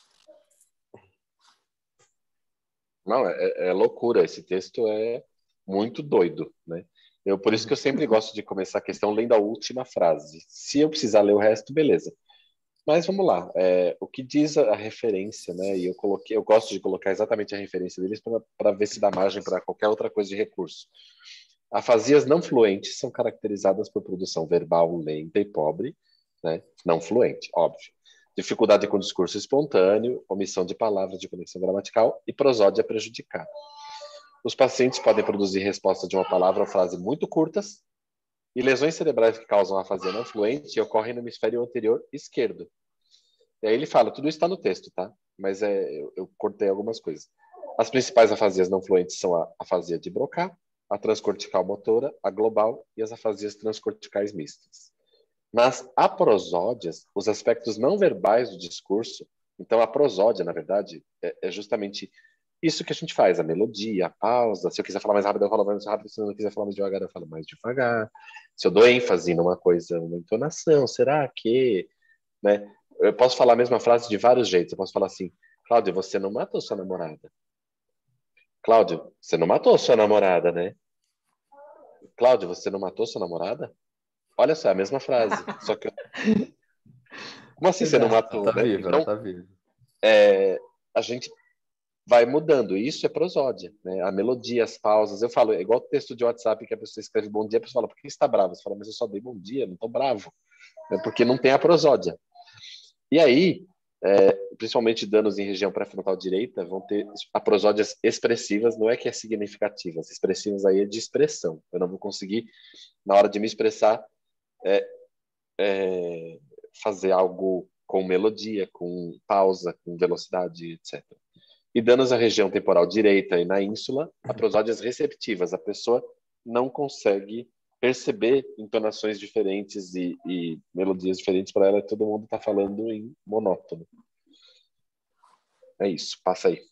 Não, é loucura. Esse texto é muito doido, né? Por isso que eu sempre gosto de começar a questão lendo a última frase. Se eu precisar ler o resto, beleza. Mas vamos lá. O que diz a referência, né? E eu gosto de colocar exatamente a referência deles para ver se dá margem para qualquer outra coisa de recurso. Afasias não fluentes são caracterizadas por produção verbal lenta e pobre, né? Não fluente, óbvio. Dificuldade com discurso espontâneo, omissão de palavras de conexão gramatical e prosódia prejudicada. Os pacientes podem produzir resposta de uma palavra ou frase muito curtas e lesões cerebrais que causam afasia não fluente ocorrem no hemisfério anterior esquerdo. E aí ele fala, tudo isso está no texto, tá? Mas eu cortei algumas coisas. As principais afasias não fluentes são a afasia de Broca, a transcortical motora, a global e as afasias transcorticais mistas. Nas aprosódias, os aspectos não verbais do discurso, então a prosódia, na verdade, é justamente isso que a gente faz, a melodia, a pausa. Se eu quiser falar mais rápido, eu falo mais rápido. Se eu não quiser falar mais devagar, eu falo mais devagar. Se eu dou ênfase numa coisa, uma entonação, será que... Né? Eu posso falar a mesma frase de vários jeitos. Eu posso falar assim, Cláudio, você não matou sua namorada. Cláudio, você não matou sua namorada, né? Cláudio, você não matou sua namorada? Olha só, é a mesma frase. Só que... Como assim você não matou? Tá vivo, então, tá vivo. A gente vai mudando. Isso é prosódia, né? A melodia, as pausas. Eu falo, é igual o texto de WhatsApp que a pessoa escreve bom dia, a pessoa fala, por que você está bravo? Você fala, mas eu só dei bom dia, não estou bravo. É porque não tem a prosódia. E aí, principalmente danos em região pré-frontal direita, vão ter aprosódias expressivas, não é que é significativas. Expressivas aí é de expressão. Eu não vou conseguir, na hora de me expressar, fazer algo com melodia, com pausa, com velocidade, etc. E danos à região temporal direita e na ínsula, aprosódias receptivas. A pessoa não consegue perceber entonações diferentes e melodias diferentes para ela. Todo mundo está falando em monótono. É isso, passa aí.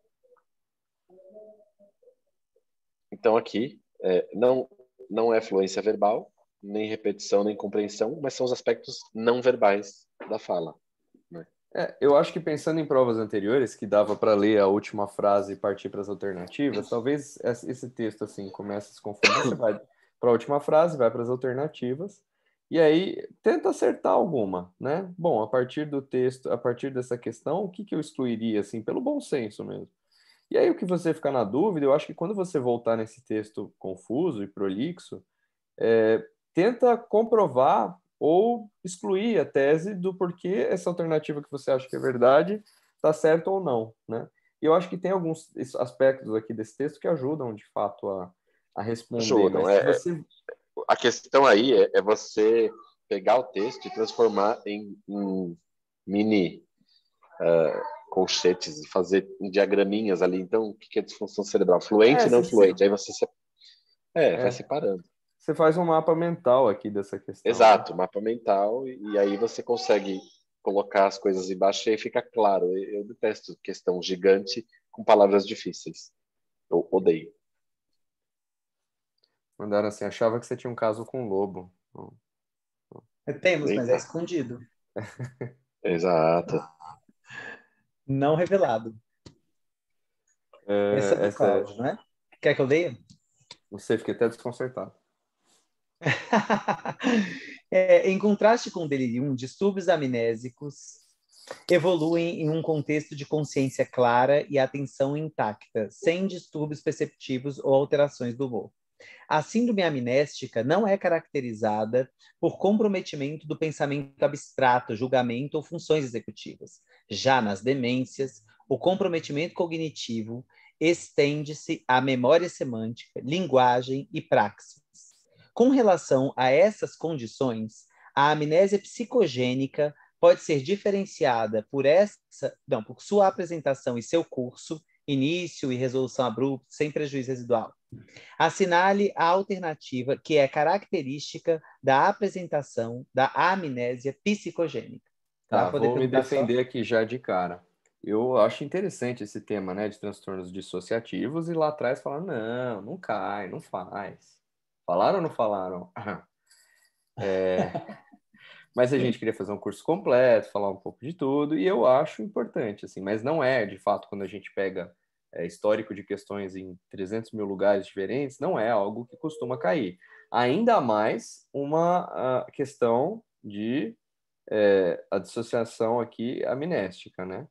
Então aqui, não é fluência verbal, nem repetição, nem compreensão, mas são os aspectos não verbais da fala. Né? Eu acho que pensando em provas anteriores, que dava para ler a última frase e partir para as alternativas, talvez esse texto assim comece a se confundir. Você vai para a última frase, vai para as alternativas, e aí tenta acertar alguma, né? Bom, a partir do texto, a partir dessa questão, o que eu excluiria, assim, pelo bom senso mesmo? E aí o que você ficar na dúvida, eu acho que quando você voltar nesse texto confuso e prolixo, tenta comprovar ou excluir a tese do porquê essa alternativa que você acha que é verdade está certa ou não, né? E eu acho que tem alguns aspectos aqui desse texto que ajudam, de fato, a responder. Ajudam. A questão aí é você pegar o texto e transformar em mini colchetes e fazer diagraminhas ali. Então, o que é disfunção cerebral? Fluente e não fluente. Aí você vai separando. Você faz um mapa mental aqui dessa questão. Exato, mapa mental, e aí você consegue colocar as coisas embaixo e aí fica claro. Eu detesto questão gigante com palavras difíceis. Eu odeio. Mandaram assim, achava que você tinha um caso com o lobo. Temos, mas é escondido. Exato. Não revelado. Essa é do Cláudio, não é? Quer que eu leia? Não sei, fiquei até desconcertado. Em contraste com o delirium, distúrbios amnésicos evoluem em um contexto de consciência clara e atenção intacta, sem distúrbios perceptivos ou alterações do humor. A síndrome amnéstica não é caracterizada por comprometimento do pensamento abstrato, julgamento ou funções executivas. Já nas demências, o comprometimento cognitivo estende-se à memória semântica, linguagem e praxis. Com relação a essas condições, a amnésia psicogênica pode ser diferenciada por sua apresentação e seu curso, início e resolução abrupta, sem prejuízo residual. Assinale a alternativa que é característica da apresentação da amnésia psicogênica. Tá, vou me defender aqui já de cara. eu acho interessante esse tema, né, de transtornos dissociativos, e lá atrás falaram, não cai, não faz. Falaram ou não falaram? Mas a gente queria fazer um curso completo, falar um pouco de tudo, e eu acho importante, assim, mas não é, de fato, quando a gente pega histórico de questões em 300 mil lugares diferentes, não é algo que costuma cair. Ainda mais uma questão de a dissociação aqui amnéstica, né?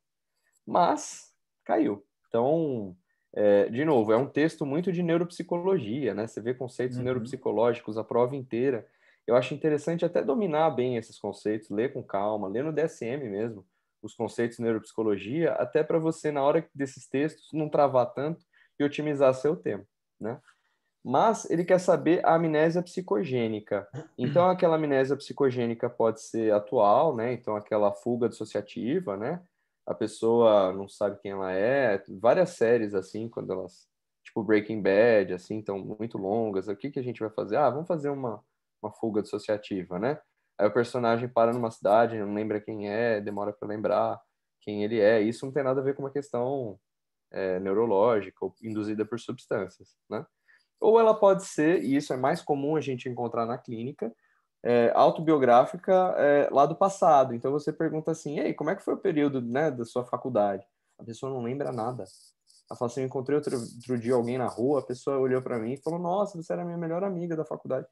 Mas caiu. Então, de novo, é um texto muito de neuropsicologia, né? Você vê conceitos neuropsicológicos a prova inteira. Eu acho interessante até dominar bem esses conceitos, ler com calma, ler no DSM mesmo, os conceitos de neuropsicologia, até para você, na hora desses textos, não travar tanto e otimizar seu tempo, né? Mas ele quer saber a amnésia psicogênica. Então, aquela amnésia psicogênica pode ser atual, né? Então, aquela fuga dissociativa, né? A pessoa não sabe quem ela é. Várias séries, assim, quando elas... Tipo Breaking Bad, assim, estão muito longas. O que que a gente vai fazer? Ah, vamos fazer uma fuga dissociativa, né? Aí o personagem para numa cidade, não lembra quem é, demora para lembrar quem ele é. Isso não tem nada a ver com uma questão neurológica ou induzida por substâncias, né? Ou ela pode ser, e isso é mais comum a gente encontrar na clínica, autobiográfica lá do passado. Então você pergunta assim, ei, como é que foi o período, né, da sua faculdade? A pessoa não lembra nada. Ela fala assim, eu encontrei outro dia alguém na rua, a pessoa olhou para mim e falou, nossa, você era a minha melhor amiga da faculdade.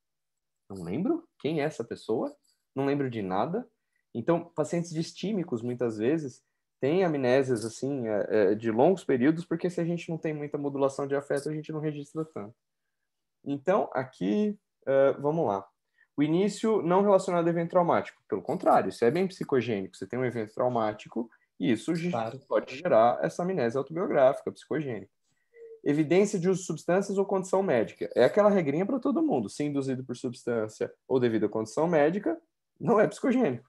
Não lembro? Quem é essa pessoa? Não lembro de nada. Então, pacientes distímicos, muitas vezes, têm amnésias, assim, de longos períodos, porque se a gente não tem muita modulação de afeto, a gente não registra tanto. Então, aqui, vamos lá. O início não relacionado a evento traumático. Pelo contrário, isso é bem psicogênico. Você tem um evento traumático e isso pode gerar essa amnésia autobiográfica, psicogênica. Evidência de uso de substâncias ou condição médica. É aquela regrinha para todo mundo. Se induzido por substância ou devido à condição médica, não é psicogênico.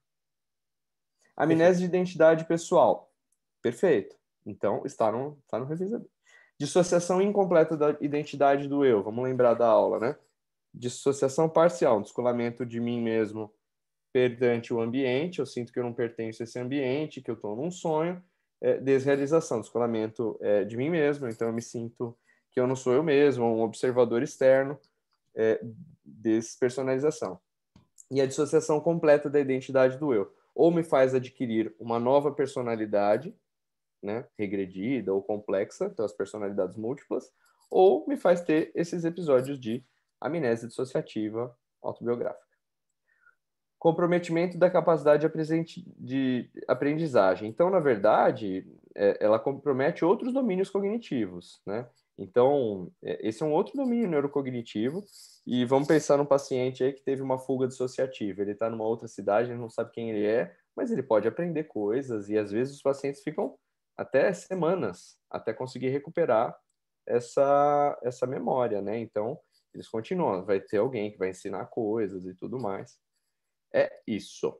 Amnésia de identidade pessoal. Perfeito. Então, está no revisador. Dissociação incompleta da identidade do eu. Vamos lembrar da aula, né? Dissociação parcial, um descolamento de mim mesmo perante o ambiente. Eu sinto que eu não pertenço a esse ambiente, que eu estou num sonho. Desrealização, descolamento de mim mesmo. Então, eu me sinto que eu não sou eu mesmo, um observador externo. Despersonalização. E a dissociação completa da identidade do eu. Ou me faz adquirir uma nova personalidade, né, regredida ou complexa, então as personalidades múltiplas, ou me faz ter esses episódios de amnésia dissociativa autobiográfica. Comprometimento da capacidade de aprendizagem. Então, na verdade, ela compromete outros domínios cognitivos, né? Então, esse é um outro domínio neurocognitivo, e vamos pensar num paciente aí que teve uma fuga dissociativa. Ele está numa outra cidade, ele não sabe quem ele é, mas ele pode aprender coisas, e às vezes os pacientes ficam até semanas até conseguir recuperar essa memória, né? Então, eles continuam, vai ter alguém que vai ensinar coisas e tudo mais. É isso.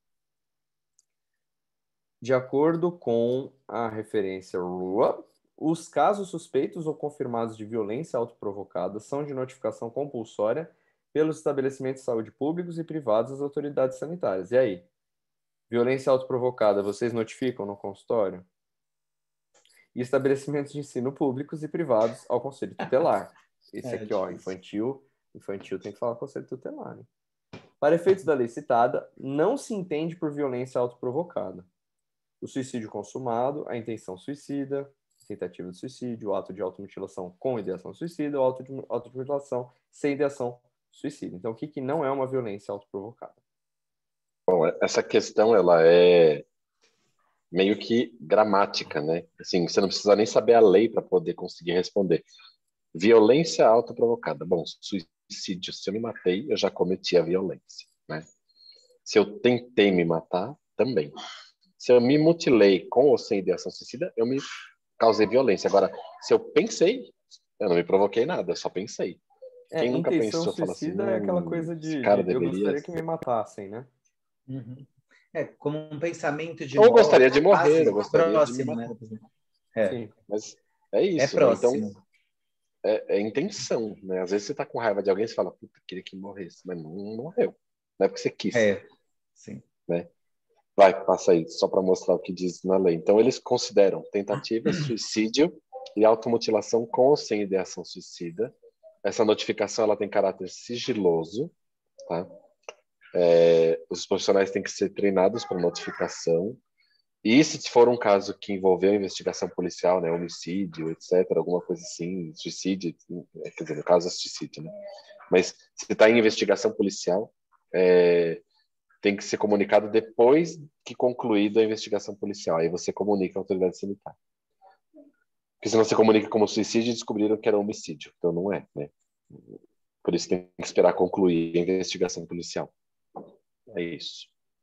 De acordo com a referência RUA, os casos suspeitos ou confirmados de violência autoprovocada são de notificação compulsória pelos estabelecimentos de saúde públicos e privados às autoridades sanitárias. E aí? Violência autoprovocada, vocês notificam no consultório? E estabelecimentos de ensino públicos e privados ao Conselho Tutelar. Esse aqui, ó, infantil tem que falar Conselho Tutelar, né? Para efeitos da lei citada, não se entende por violência autoprovocada o suicídio consumado, a intenção suicida, tentativa de suicídio, o ato de automutilação com ideação suicida, o ato de automutilação sem ideação suicida. Então, o que não é uma violência autoprovocada? Bom, essa questão, ela é meio que gramática, né? Assim, você não precisa nem saber a lei para poder conseguir responder. Violência autoprovocada. Bom, suicídio, se eu me matei, eu já cometi a violência, né? Se eu tentei me matar, também. Se eu me mutilei com ou sem ideação suicida, eu me causei violência. Agora, se eu pensei, eu não me provoquei nada, eu só pensei. Quem nunca intenção pensou, fala assim, suicida é aquela coisa esse cara eu deveria... gostaria que me matassem, né? Uhum. Como um pensamento de Ou morte, gostaria de morrer, quase eu gostaria próximo, de me matar. né? Sim, mas é isso, né? Então, próximo. é intenção, né? Às vezes você tá com raiva de alguém e você fala, puta, queria que morresse, mas não morreu. Não é porque você quis. Sim. Né? Vai, passa aí, só para mostrar o que diz na lei. Então, eles consideram tentativa, suicídio e automutilação com ou sem ideação suicida. Essa notificação ela tem caráter sigiloso, tá? Os profissionais têm que ser treinados para notificação. E se for um caso que envolveu investigação policial, né, homicídio, etc., alguma coisa assim, suicídio, quer dizer, no caso é suicídio, né? Mas se está em investigação policial, tem que ser comunicado depois que concluída a investigação policial. Aí você comunica à autoridade sanitária. Porque se não se comunica como suicídio, descobriram que era homicídio. Então não é, né? Por isso tem que esperar concluir a investigação policial. É isso.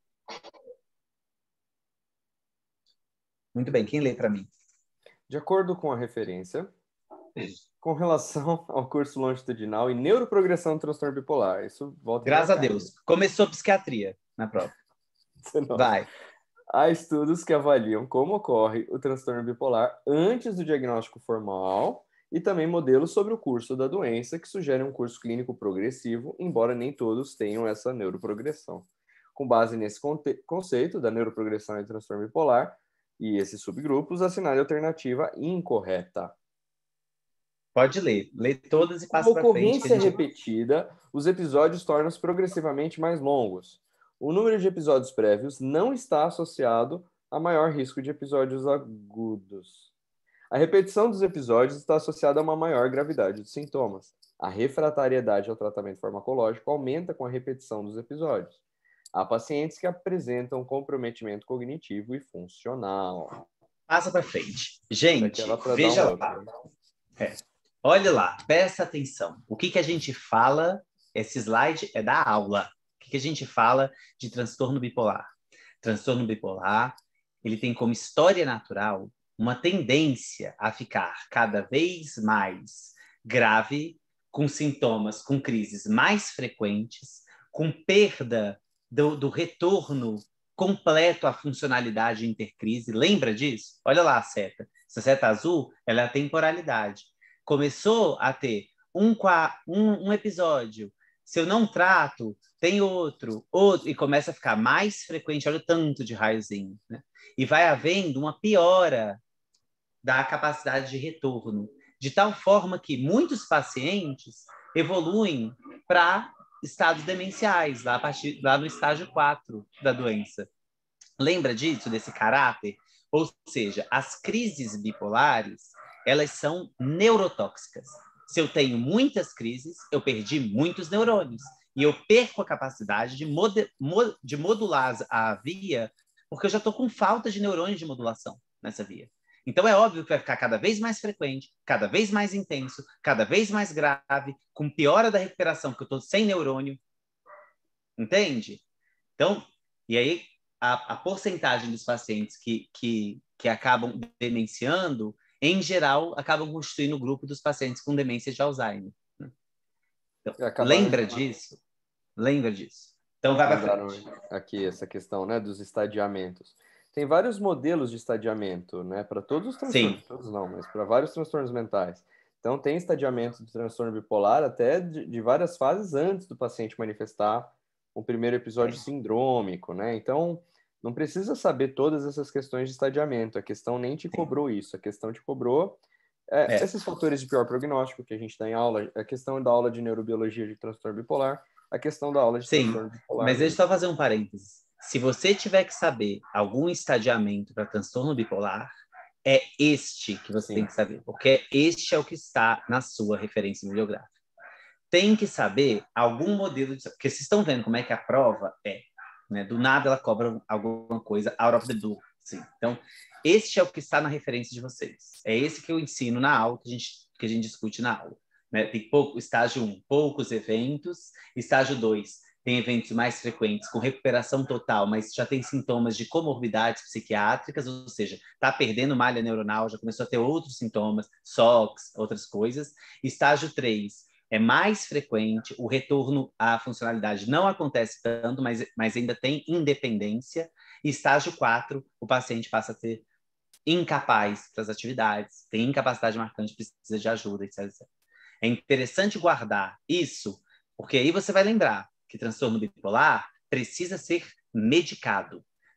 Muito bem, quem lê para mim? De acordo com a referência, com relação ao curso longitudinal e neuroprogressão do transtorno bipolar. Isso volta. Graças a Deus. Começou psiquiatria na prova. Vai. Há estudos que avaliam como ocorre o transtorno bipolar antes do diagnóstico formal e também modelos sobre o curso da doença que sugerem um curso clínico progressivo, embora nem todos tenham essa neuroprogressão. Com base nesse conceito da neuroprogressão e transtorno bipolar e esses subgrupos, assinale a alternativa incorreta. Pode ler. Lê todas e passa para frente. Ocorrência repetida, os episódios tornam-se progressivamente mais longos. O número de episódios prévios não está associado a maior risco de episódios agudos. A repetição dos episódios está associada a uma maior gravidade dos sintomas. A refratariedade ao tratamento farmacológico aumenta com a repetição dos episódios. Há pacientes que apresentam comprometimento cognitivo e funcional. Passa para frente. Gente, veja lá. Olha lá, presta atenção. O que a gente fala, esse slide é da aula. O que a gente fala de transtorno bipolar? Transtorno bipolar, ele tem como história natural uma tendência a ficar cada vez mais grave, com sintomas, com crises mais frequentes, com perda do retorno completo à funcionalidade intercrise. Lembra disso? Olha lá a seta. Essa seta azul, ela é a temporalidade. Começou a ter um episódio. Se eu não trato, tem outro, e começa a ficar mais frequente. Olha o tanto de raiozinho, né? E vai havendo uma piora da capacidade de retorno, de tal forma que muitos pacientes evoluem para estados demenciais, lá no estágio 4 da doença. Lembra disso, desse caráter? Ou seja, as crises bipolares, elas são neurotóxicas. Se eu tenho muitas crises, eu perdi muitos neurônios. E eu perco a capacidade de modular a via, porque eu já estou com falta de neurônios de modulação nessa via. Então é óbvio que vai ficar cada vez mais frequente, cada vez mais intenso, cada vez mais grave, com piora da recuperação, porque eu estou sem neurônio. Entende? Então, e aí a porcentagem dos pacientes que acabam demenciando, em geral, acabam constituindo o grupo dos pacientes com demência de Alzheimer. Então, lembra disso? Lembra disso. Então, vai para frente. Aqui essa questão, né, dos estadiamentos. Tem vários modelos de estadiamento, né, para todos os transtornos. Sim. Todos não, mas para vários transtornos mentais. Então, tem estadiamento de transtorno bipolar até de várias fases antes do paciente manifestar um primeiro episódio sindrômico, né? Então, não precisa saber todas essas questões de estadiamento. A questão nem te cobrou isso. A questão te cobrou esses fatores de pior prognóstico que a gente dá em aula, a questão da aula de neurobiologia de transtorno bipolar, a questão da aula de transtorno bipolar. Mas deixa eu só fazer um parênteses. Se você tiver que saber algum estadiamento para transtorno bipolar, é este que você tem que saber, porque este é o que está na sua referência bibliográfica. Tem que saber algum modelo, porque vocês estão vendo como é que a prova é, né? Do nada ela cobra alguma coisa out of the blue. Sim. Então, este é o que está na referência de vocês. É esse que eu ensino na aula, que a gente discute na aula. Né? Tem estágio 1, poucos eventos. Estágio 2, tem eventos mais frequentes, com recuperação total, mas já tem sintomas de comorbidades psiquiátricas, ou seja, está perdendo malha neuronal, já começou a ter outros sintomas, SOX, outras coisas. Estágio 3, é mais frequente, o retorno à funcionalidade não acontece tanto, mas ainda tem independência. E estágio 4, o paciente passa a ser incapaz para as atividades, tem incapacidade marcante, precisa de ajuda, etc. É interessante guardar isso, porque aí você vai lembrar que transtorno bipolar precisa ser medicado.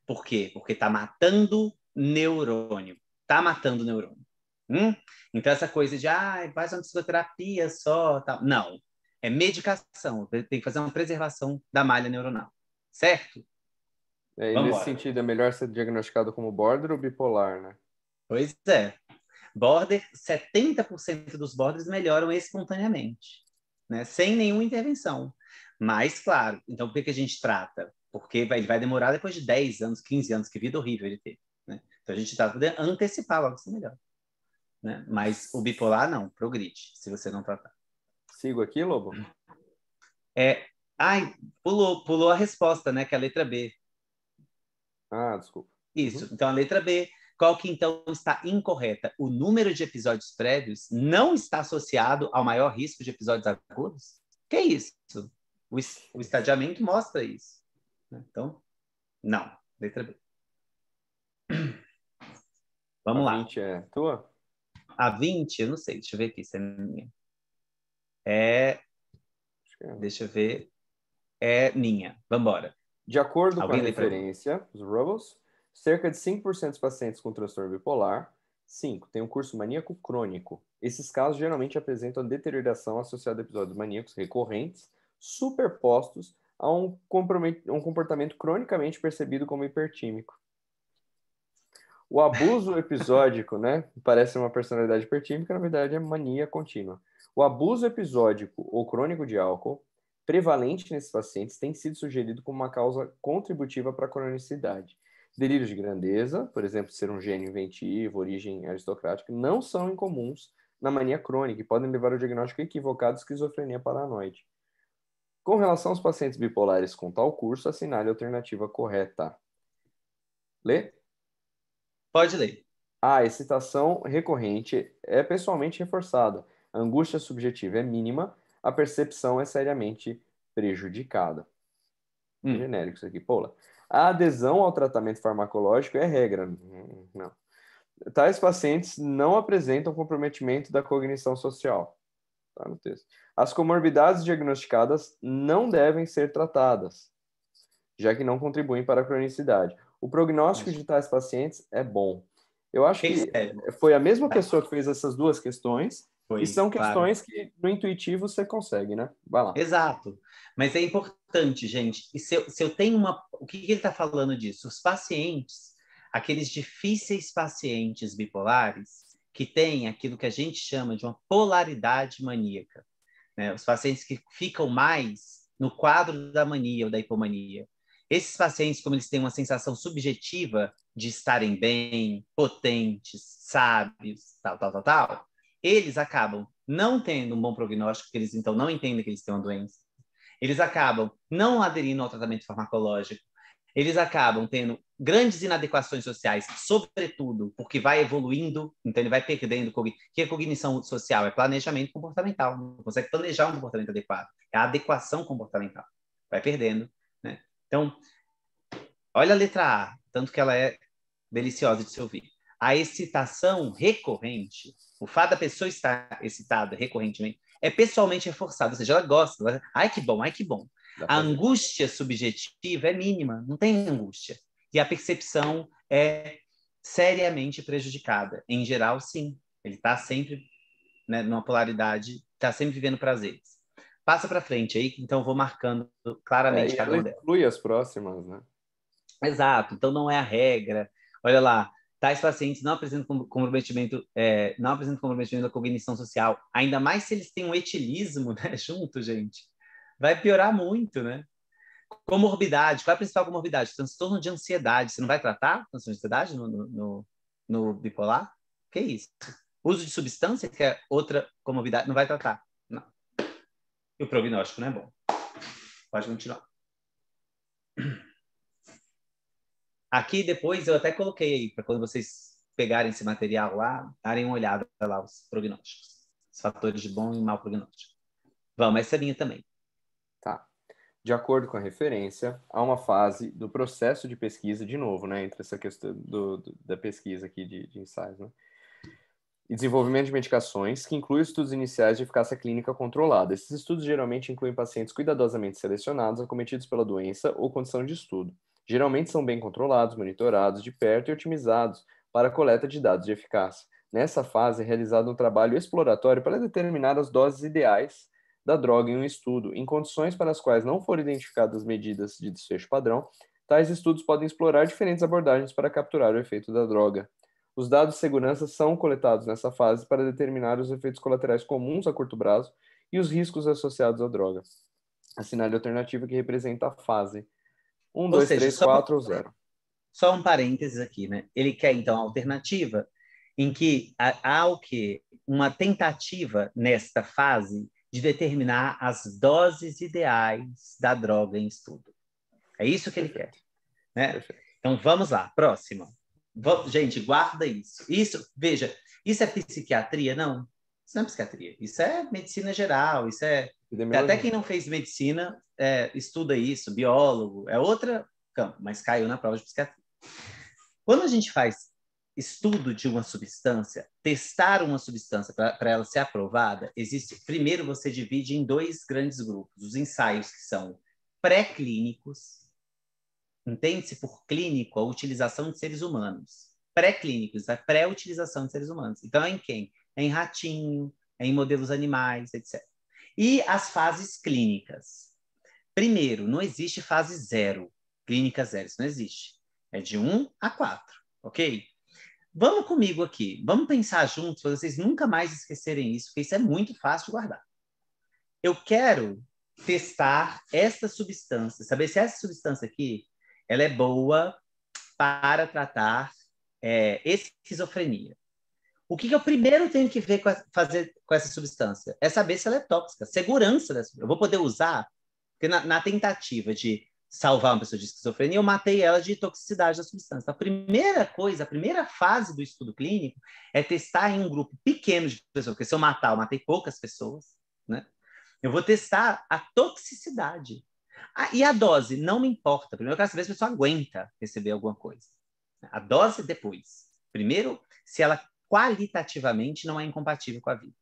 Por quê? Porque está matando neurônio. Está matando neurônio. Então, essa coisa de, faz uma psicoterapia só, tal. Não. É medicação. Tem que fazer uma preservação da malha neuronal. Certo? E nesse sentido, é melhor ser diagnosticado como border ou bipolar, né? Pois é. Border, 70% dos borders melhoram espontaneamente, né? Sem nenhuma intervenção. Mas, claro, então por que a gente trata? Porque ele vai demorar depois de 10 anos, 15 anos, que vida horrível ele teve, né? Então a gente trata de antecipar logo se melhor. Né? Mas o bipolar não, progride, se você não tratar. Sigo aqui, Lobo? Pulou a resposta, né? Que é a letra B. Desculpa. Isso, então a letra B. Qual que então está incorreta? O número de episódios prévios não está associado ao maior risco de episódios agudos? Que é isso? O estadiamento mostra isso. Então, não. Letra B. Vamos lá. A 20 é tua? A 20, eu não sei. Deixa eu ver aqui se é minha. Deixa eu ver. É minha. Vamos embora. De acordo com a referência, os Rubbles, cerca de 5% dos pacientes com transtorno bipolar, 5, têm um curso maníaco crônico. Esses casos geralmente apresentam deterioração associada a episódios maníacos recorrentes, superpostos a um comportamento cronicamente percebido como hipertímico. O abuso episódico, né? Parece uma personalidade hipertímica, na verdade é mania contínua. O abuso episódico ou crônico de álcool, prevalente nesses pacientes, tem sido sugerido como uma causa contributiva para a cronicidade. Delírios de grandeza, por exemplo, ser um gênio inventivo, origem aristocrática, não são incomuns na mania crônica e podem levar ao diagnóstico equivocado de esquizofrenia paranoide. Com relação aos pacientes bipolares com tal curso, assinale a alternativa correta. Lê? Pode ler. A excitação recorrente é pessoalmente reforçada. A angústia subjetiva é mínima. A percepção é seriamente prejudicada. Genérico isso aqui, Paula. A adesão ao tratamento farmacológico é regra. Não. Tais pacientes não apresentam comprometimento da cognição social. Tá no texto. As comorbidades diagnosticadas não devem ser tratadas, já que não contribuem para a cronicidade. O prognóstico de tais pacientes é bom. Eu acho que foi a mesma pessoa que fez essas duas questões, e são questões que no intuitivo você consegue, né? Vai lá. Exato. Mas é importante, gente. E se eu tenho uma... O que ele está falando disso? Os pacientes, aqueles difíceis pacientes bipolares, que têm aquilo que a gente chama de uma polaridade maníaca, né? Os pacientes que ficam mais no quadro da mania ou da hipomania. Esses pacientes, como eles têm uma sensação subjetiva de estarem bem, potentes, sábios, tal, eles acabam não tendo um bom prognóstico, porque eles então não entendem que eles têm uma doença. Eles acabam não aderindo ao tratamento farmacológico. Eles acabam tendo grandes inadequações sociais, sobretudo porque vai evoluindo, então ele vai perdendo. O que é cognição social? É planejamento comportamental. Não consegue planejar um comportamento adequado. É a adequação comportamental. Vai perdendo, né? Então, olha a letra A, tanto que ela é deliciosa de se ouvir. A excitação recorrente, o fato da pessoa estar excitada recorrentemente, é pessoalmente reforçado, ou seja, ela gosta. Ela... Ai, que bom, ai, que bom. A angústia subjetiva é mínima, não tem angústia. E a percepção é seriamente prejudicada. Em geral, sim. Ele está sempre, né, numa polaridade, está sempre vivendo prazeres. Passa para frente aí, então eu vou marcando claramente cada uma delas. Inclui as próximas, né? Exato, então não é a regra. Olha lá, tais pacientes não apresentam comprometimento, da cognição social, ainda mais se eles têm um etilismo, né, junto, gente. Vai piorar muito, né? Comorbidade, qual é a principal comorbidade? Transtorno de ansiedade. Você não vai tratar transtorno de ansiedade no bipolar? Que isso? Uso de substância, que é outra comorbidade, não vai tratar. Não. E o prognóstico não é bom. Pode continuar. Aqui depois eu até coloquei aí, para quando vocês pegarem esse material lá, darem uma olhada lá, os prognósticos. Os fatores de bom e mau prognóstico. Vamos, essa é minha também. Tá. De acordo com a referência, há uma fase do processo de pesquisa, de novo, né, entre essa questão da pesquisa aqui de ensaios, né, e desenvolvimento de medicações, que inclui estudos iniciais de eficácia clínica controlada. Esses estudos geralmente incluem pacientes cuidadosamente selecionados, acometidos pela doença ou condição de estudo. Geralmente são bem controlados, monitorados de perto e otimizados para a coleta de dados de eficácia. Nessa fase é realizado um trabalho exploratório para determinar as doses ideais da droga em um estudo, em condições para as quais não foram identificadas medidas de desfecho padrão. Tais estudos podem explorar diferentes abordagens para capturar o efeito da droga. Os dados de segurança são coletados nessa fase para determinar os efeitos colaterais comuns a curto prazo e os riscos associados à droga. Assinale a alternativa que representa a fase 1, 2, 3, 4 ou 0. Só um parênteses aqui, né? Ele quer, então, a alternativa em que há o quê? Uma tentativa nesta fase de determinar as doses ideais da droga em estudo. É isso que ele quer, né? Então, vamos lá, próxima. Gente, guarda isso. Veja, isso é psiquiatria? Não. Isso não é psiquiatria. Isso é medicina geral, isso é... Até quem não fez medicina estuda isso, biólogo, é outra campo, mas caiu na prova de psiquiatria. Quando a gente faz estudo de uma substância, testar uma substância para ela ser aprovada, primeiro você divide em 2 grandes grupos. Os ensaios que são pré-clínicos, entende-se por clínico a utilização de seres humanos. Pré-clínicos, a pré-utilização de seres humanos. Então, é em quem? É em ratinho, é em modelos animais, etc. E as fases clínicas. Primeiro, não existe fase 0, clínica 0, isso não existe. É de 1 a 4, ok? Vamos comigo aqui, vamos pensar juntos, para vocês nunca mais esquecerem isso, porque isso é muito fácil de guardar. Eu quero testar esta substância, saber se essa substância aqui ela é boa para tratar esquizofrenia. O que eu primeiro tenho que fazer com essa substância? É saber se ela é tóxica, segurança dessa. Eu vou poder usar, porque na tentativa de salvar uma pessoa de esquizofrenia, eu matei ela de toxicidade da substância. Então, a primeira coisa, a primeira fase do estudo clínico é testar em um grupo pequeno de pessoas, porque se eu matei poucas pessoas, né? Eu vou testar a toxicidade. E a dose? Não me importa. Primeiro eu quero saber se a pessoa aguenta receber alguma coisa. A dose depois. Primeiro, se ela qualitativamente não é incompatível com a vida.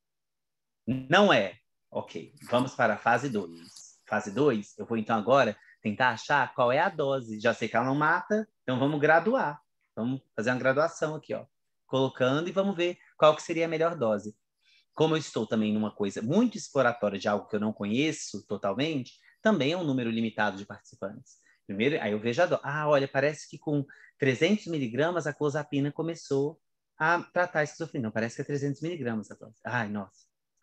Não é. Ok, vamos para a fase 2. Fase 2, eu vou então agora tentar achar qual é a dose. Já sei que ela não mata, então vamos graduar. Vamos fazer uma graduação aqui, ó. Colocando e vamos ver qual que seria a melhor dose. Como eu estou também numa coisa muito exploratória de algo que eu não conheço totalmente, também é um número limitado de participantes. Primeiro, aí eu vejo a dose. Olha, parece que com 300 miligramas a clozapina começou a tratar a esquizofrenia. Não, parece que é 300 miligramas a dose. Ai, nossa.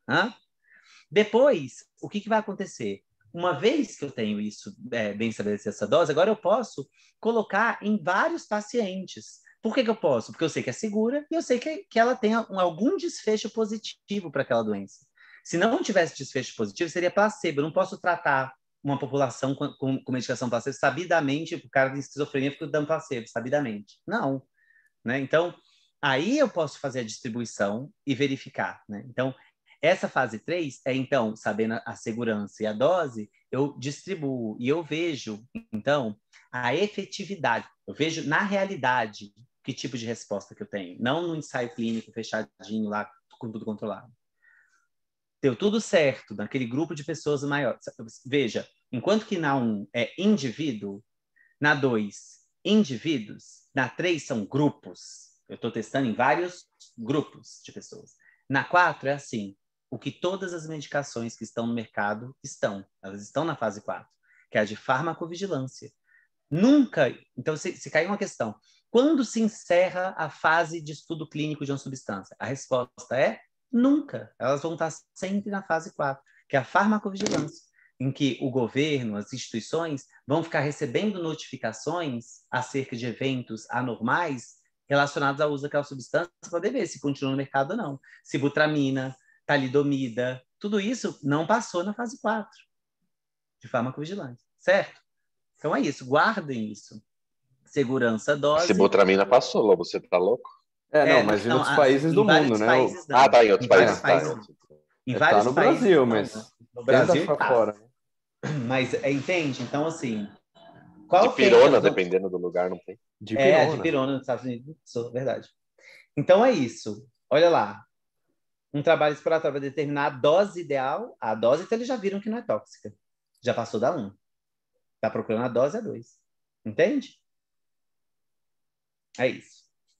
Depois, o que vai acontecer? Uma vez que eu tenho isso bem estabelecido, essa dose, agora eu posso colocar em vários pacientes. Por que eu posso? Porque eu sei que é segura e eu sei que ela tem algum desfecho positivo para aquela doença. Se não tivesse desfecho positivo, seria placebo. Eu não posso tratar uma população com medicação placebo sabidamente, o cara de esquizofrenia fica dando placebo, sabidamente. Não. Né? Então, aí eu posso fazer a distribuição e verificar. Né? Então, essa fase 3 é, então, sabendo a segurança e a dose, eu distribuo e eu vejo, então, a efetividade. Eu vejo na realidade que tipo de resposta que eu tenho. Não no ensaio clínico fechadinho lá, com tudo controlado. Deu tudo certo naquele grupo de pessoas maior. Veja, enquanto que na 1 é indivíduo, na 2, indivíduos, na 3 são grupos. Eu estou testando em vários grupos de pessoas. Na 4 é assim, o que todas as medicações que estão no mercado elas estão na fase 4, que é a de farmacovigilância. Nunca, então se cai uma questão, quando se encerra a fase de estudo clínico de uma substância? A resposta é nunca, elas vão estar sempre na fase 4, que é a farmacovigilância, em que o governo, as instituições vão ficar recebendo notificações acerca de eventos anormais relacionados ao uso daquela substância para poder ver se continua no mercado ou não. Sibutramina, talidomida, tudo isso não passou na fase 4 de farmacovigilância, certo? Então é isso, guardem isso. Segurança, dose... Sibutramina passou, Lobo, você tá louco? Não, mas em outros países do mundo, né? Tá, em outros países. Em vários tá no países, Brasil, mas no Brasil tá fora. Mas, entende? Então, assim... Dipirona, dependendo do lugar, não tem? A dipirona nos Estados Unidos, verdade. Então é isso. Olha lá. Um trabalho exploratório para determinar a dose ideal. A dose, então eles já viram que não é tóxica. Já passou da 1. Está procurando a dose, a 2. Entende? É isso.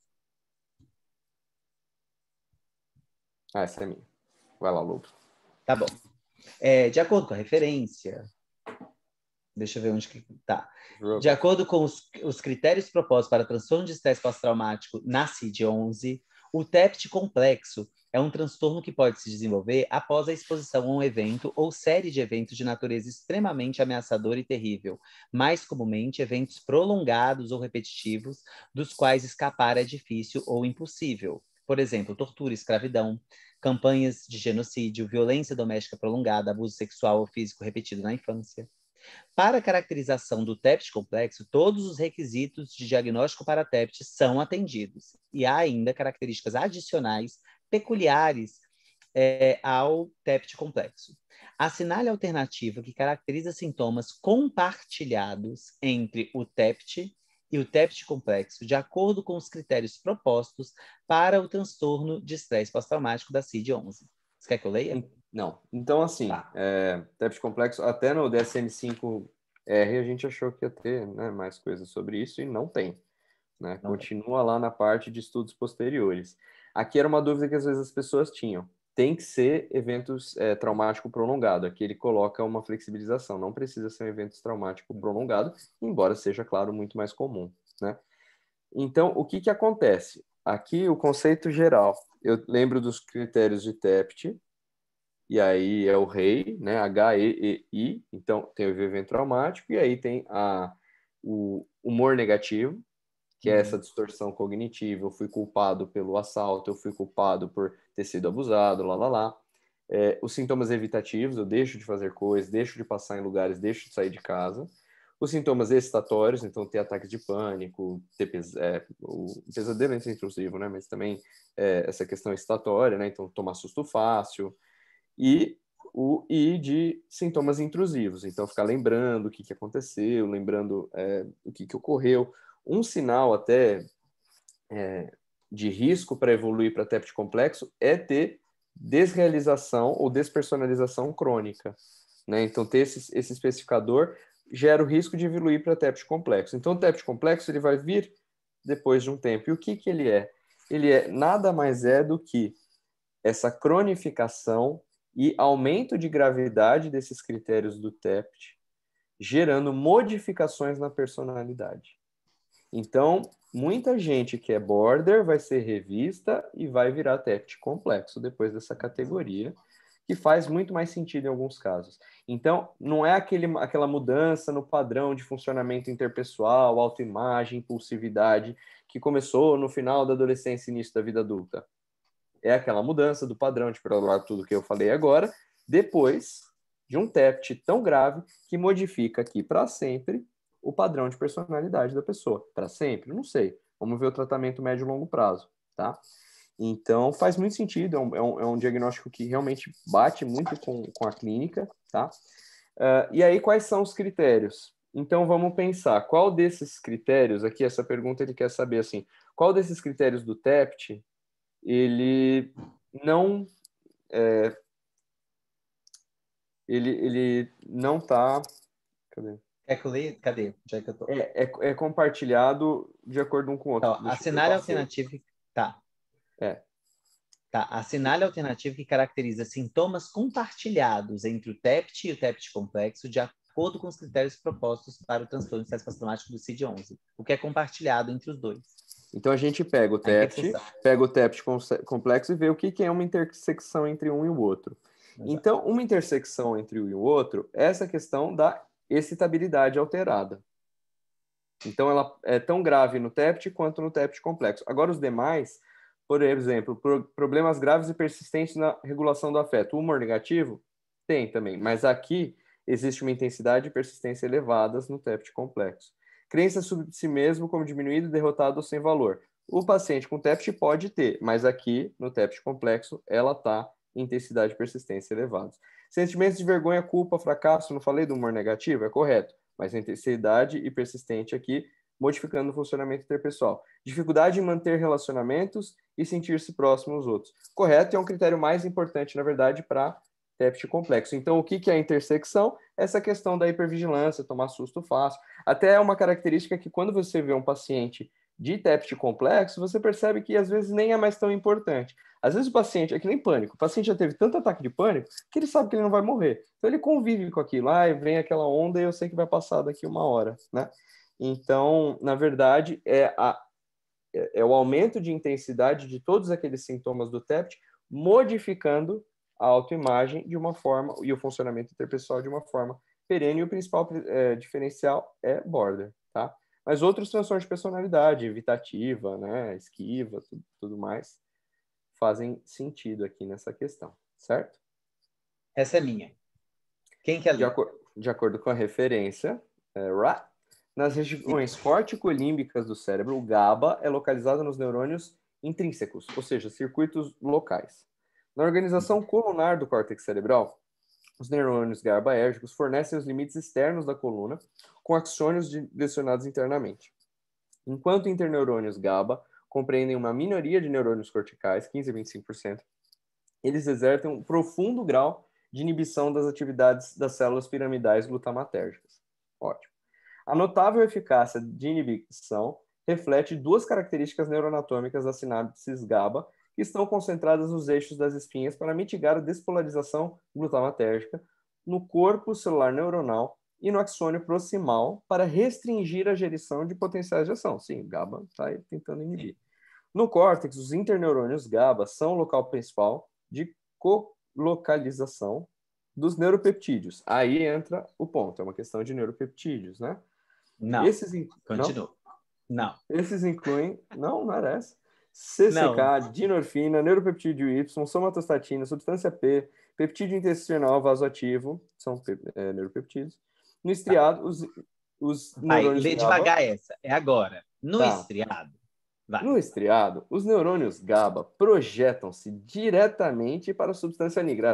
Essa é minha. Vai lá, Lobo. Tá bom. De acordo com a referência, deixa eu ver onde que tá. De acordo com os critérios propostos para transtorno de estresse pós-traumático na CID-11, o TEPT complexo é um transtorno que pode se desenvolver após a exposição a um evento ou série de eventos de natureza extremamente ameaçadora e terrível, mais comumente eventos prolongados ou repetitivos, dos quais escapar é difícil ou impossível. Por exemplo, tortura, escravidão, campanhas de genocídio, violência doméstica prolongada, abuso sexual ou físico repetido na infância. Para a caracterização do TEPT complexo, todos os requisitos de diagnóstico para TEPT são atendidos. E há ainda características adicionais peculiares ao TEPT complexo. Assinale a alternativa que caracteriza sintomas compartilhados entre o TEPT e o TEPT complexo, de acordo com os critérios propostos para o transtorno de estresse pós-traumático da CID-11. Você quer que eu leia? Não. Então, assim, TEPT complexo, até no DSM-5R a gente achou que ia ter, né, mais coisas sobre isso e não tem. Né? Continua lá na parte de estudos posteriores. Aqui era uma dúvida que às vezes as pessoas tinham. Tem que ser eventos traumático prolongado. Aqui ele coloca uma flexibilização. Não precisa ser um evento traumático prolongado, embora seja, claro, muito mais comum. Né? Então, o que acontece? Aqui, o conceito geral. Eu lembro dos critérios de TEPT, e aí é o REI, né? HEEI. Então, tem o evento traumático, e aí tem o humor negativo, que é essa distorção cognitiva, eu fui culpado pelo assalto, eu fui culpado por ter sido abusado, lá. Os sintomas evitativos, eu deixo de fazer coisas, deixo de passar em lugares, deixo de sair de casa. Os sintomas excitatórios, então ter ataques de pânico, ter o pesadelo é intrusivo, né? Mas também essa questão excitatória, né? Então tomar susto fácil. E o I de sintomas intrusivos, então ficar lembrando o que aconteceu, lembrando o que ocorreu. Um sinal até de risco para evoluir para TEPT complexo é ter desrealização ou despersonalização crônica. Né? Então, ter esse especificador gera o risco de evoluir para TEPT complexo. Então, o TEPT complexo ele vai vir depois de um tempo. E o que ele é? Ele nada mais do que essa cronificação e aumento de gravidade desses critérios do TEPT, gerando modificações na personalidade. Então, muita gente que é border vai ser revista e vai virar TEPT complexo depois dessa categoria, que faz muito mais sentido em alguns casos. Então, não é aquela mudança no padrão de funcionamento interpessoal, autoimagem, impulsividade, que começou no final da adolescência e início da vida adulta. É aquela mudança do padrão de tudo que eu falei agora, depois de um TEPT tão grave que modifica aqui para sempre o padrão de personalidade da pessoa. Para sempre? Não sei. Vamos ver o tratamento médio e longo prazo, tá? Então, faz muito sentido, é um diagnóstico que realmente bate muito com a clínica, tá? E aí, quais são os critérios? Então, vamos pensar, qual desses critérios, aqui essa pergunta ele quer saber assim, qual desses critérios do TEPT ele não ele não está. Cadê? Cadê? Já que eu tô. É compartilhado de acordo um com o outro. Então, assinale a alternativa. Tá. Tá. Assinale a alternativa que caracteriza sintomas compartilhados entre o TEPT e o TEPT complexo de acordo com os critérios propostos para o transtorno de estresse pós-traumático do CID-11. O que é compartilhado entre os dois. Então, a gente pega o TEPT complexo e vê o que é uma intersecção entre um e o outro. Exato. Então, uma intersecção entre um e o outro é essa questão da excitabilidade alterada. Então, ela é tão grave no TEPT quanto no TEPT complexo. Agora, os demais, por exemplo, problemas graves e persistentes na regulação do afeto. O humor negativo? Tem também, mas aqui existe uma intensidade e persistência elevadas no TEPT complexo. Crença sobre si mesmo como diminuído, derrotado ou sem valor. O paciente com TEPT pode ter, mas aqui, no TEPT complexo, ela está em intensidade e persistência elevados. Sentimentos de vergonha, culpa, fracasso, não falei do humor negativo? É correto, mas a intensidade e persistente aqui, modificando o funcionamento interpessoal. Dificuldade em manter relacionamentos e sentir-se próximo aos outros. Correto, é um critério mais importante, na verdade, para TEPT complexo. Então, o que é a intersecção? Essa questão da hipervigilância, tomar susto fácil. Até é uma característica que quando você vê um paciente de TEPT complexo, você percebe que às vezes nem é mais tão importante. Às vezes o paciente, é que nem pânico, o paciente já teve tanto ataque de pânico que ele sabe que ele não vai morrer. Então ele convive com aquilo, vem aquela onda e eu sei que vai passar daqui 1 hora, né? Então, na verdade, é o aumento de intensidade de todos aqueles sintomas do TEPT, modificando a autoimagem de uma forma, e o funcionamento interpessoal de uma forma perene, e o principal diferencial é border, tá? Mas outros transtornos de personalidade, evitativa, né, esquiva, tudo mais, fazem sentido aqui nessa questão, certo? Essa é minha. Quem quer ler? De acordo com a referência, nas regiões corticolímbicas do cérebro, o GABA é localizado nos neurônios intrínsecos, ou seja, circuitos locais. Na organização colunar do córtex cerebral, os neurônios GABAérgicos fornecem os limites externos da coluna com axônios direcionados internamente. Enquanto interneurônios GABA compreendem uma minoria de neurônios corticais, 15 a 25%, eles exercem um profundo grau de inibição das atividades das células piramidais glutamatérgicas. Ótimo. A notável eficácia de inibição reflete 2 características neuroanatômicas das sinapses GABA, que estão concentradas nos eixos das espinhas para mitigar a despolarização glutamatérgica no corpo celular neuronal e no axônio proximal para restringir a gerição de potenciais de ação. Sim, GABA está tentando inibir. No córtex, os interneurônios GABA são o local principal de colocalização dos neuropeptídeos. Aí entra o ponto, é uma questão de neuropeptídeos, né? Não, continua. Não. Esses incluem... Não era essa. CCK, dinorfina, neuropeptídeo Y, somatostatina, substância P, peptídeo intestinal vasoativo, são neuropeptídeos. No estriado, os neurônios lê GABA... devagar essa, é agora. No estriado. Vai. No estriado, os neurônios GABA projetam-se diretamente para a substância nigra,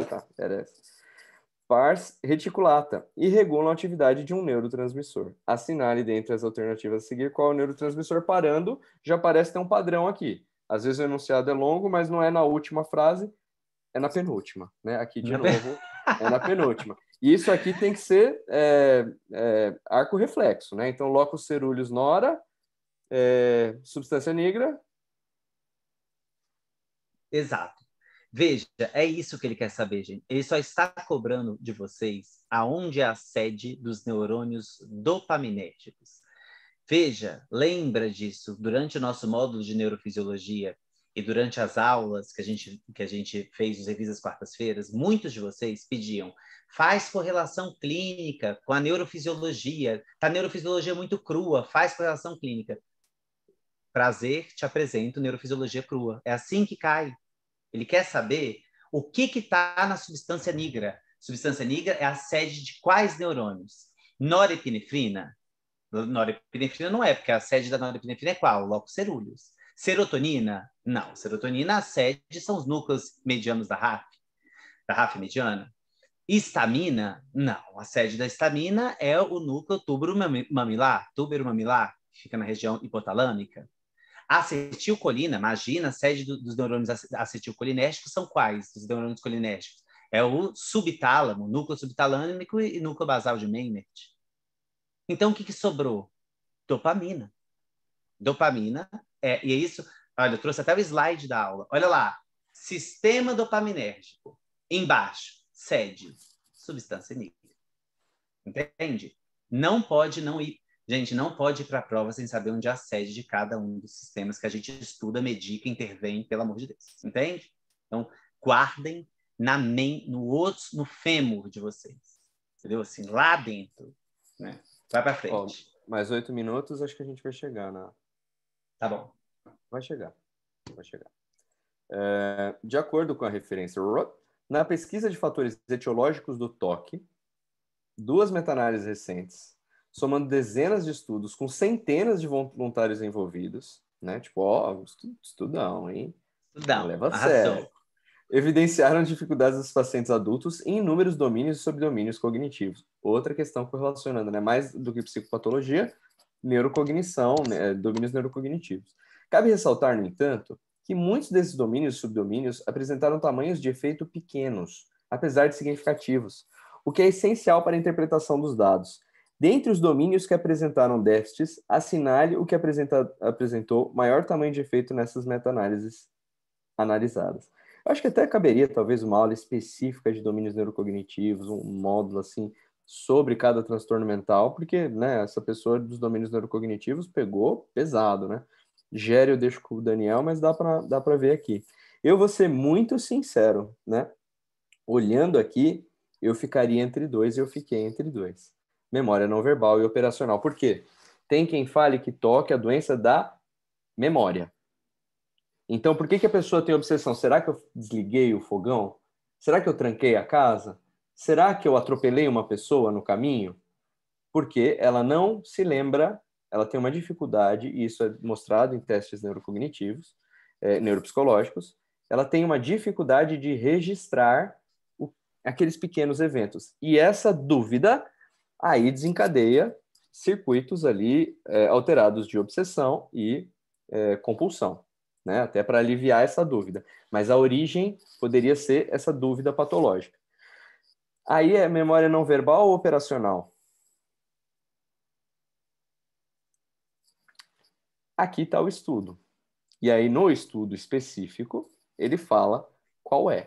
pars reticulata, e regulam a atividade de um neurotransmissor. Assinale dentre as alternativas a seguir qual é o neurotransmissor. Parando, já parece ter um padrão aqui. Às vezes o enunciado é longo, mas não é na última frase, é na penúltima, né? Aqui, de novo, é na penúltima. E isso aqui tem que ser arco reflexo, né? Então, locus cerúleus nora, substância nigra. Exato. Veja, é isso que ele quer saber, gente. Ele só está cobrando de vocês aonde é a sede dos neurônios dopaminérgicos. Veja, lembra disso, durante o nosso módulo de neurofisiologia e durante as aulas que a gente fez os revistas quartas-feiras, muitos de vocês pediam, faz correlação clínica com a neurofisiologia. A neurofisiologia é muito crua, faz correlação clínica. Prazer, te apresento neurofisiologia crua. É assim que cai. Ele quer saber o que está na substância nigra. Substância nigra é a sede de quais neurônios? Norepinefrina? Norepinefrina não é, porque a sede da norepinefrina é qual? Locus cerúleus. Serotonina? Não. Serotonina, a sede são os núcleos medianos da RAF mediana. Histamina? Não. A sede da histamina é o núcleo túbero mamilar, que fica na região hipotalâmica. Acetilcolina, imagina, a sede dos neurônios acetilcolinérgicos são quais? Os neurônios colinérgicos? É o subtálamo, núcleo subtalâmico e núcleo basal de Meynert. Então, o que sobrou? Dopamina. Dopamina, e é isso... Olha, eu trouxe até o slide da aula. Olha lá. Sistema dopaminérgico. Embaixo, sede, substância nigra. Entende? Não pode não ir... Gente, não pode ir para a prova sem saber onde é a sede de cada um dos sistemas que a gente estuda, medica, intervém, pelo amor de Deus. Entende? Então, guardem no fêmur de vocês. Entendeu? Assim, lá dentro. Né? Vai para frente. Mais 8 minutos, acho que a gente vai chegar na... Tá bom. Vai chegar. De acordo com a referência na pesquisa de fatores etiológicos do toque, 2 meta-análises recentes, somando dezenas de estudos com centenas de voluntários envolvidos, né? Tipo, estudão, hein? Estudão, leva a sério. Evidenciaram dificuldades dos pacientes adultos em inúmeros domínios e subdomínios cognitivos. Outra questão correlacionando, né? Mais do que psicopatologia, neurocognição, né? Domínios neurocognitivos. Cabe ressaltar, no entanto, que muitos desses domínios e subdomínios apresentaram tamanhos de efeito pequenos, apesar de significativos, o que é essencial para a interpretação dos dados. Dentre os domínios que apresentaram déficits, assinale o que apresentou maior tamanho de efeito nessas meta-análises analisadas. Eu acho que até caberia, talvez, uma aula específica de domínios neurocognitivos, um módulo, assim, sobre cada transtorno mental, porque, né, essa pessoa dos domínios neurocognitivos pegou pesado, né? Gere eu deixo com o Daniel, mas dá para ver aqui. Eu vou ser muito sincero, né? Olhando aqui, eu ficaria entre dois e eu fiquei entre dois. Memória não verbal e operacional. Por quê? Tem quem fale que toque a doença da memória. Então, por que a pessoa tem obsessão? Será que eu desliguei o fogão? Será que eu tranquei a casa? Será que eu atropelei uma pessoa no caminho? Porque ela não se lembra, ela tem uma dificuldade, e isso é mostrado em testes neurocognitivos, neuropsicológicos, ela tem uma dificuldade de registrar aqueles pequenos eventos. E essa dúvida aí desencadeia circuitos ali alterados de obsessão e compulsão, né? Até para aliviar essa dúvida. Mas a origem poderia ser essa dúvida patológica. Aí é memória não verbal ou operacional? Aqui está o estudo. E aí, no estudo específico, ele fala qual é.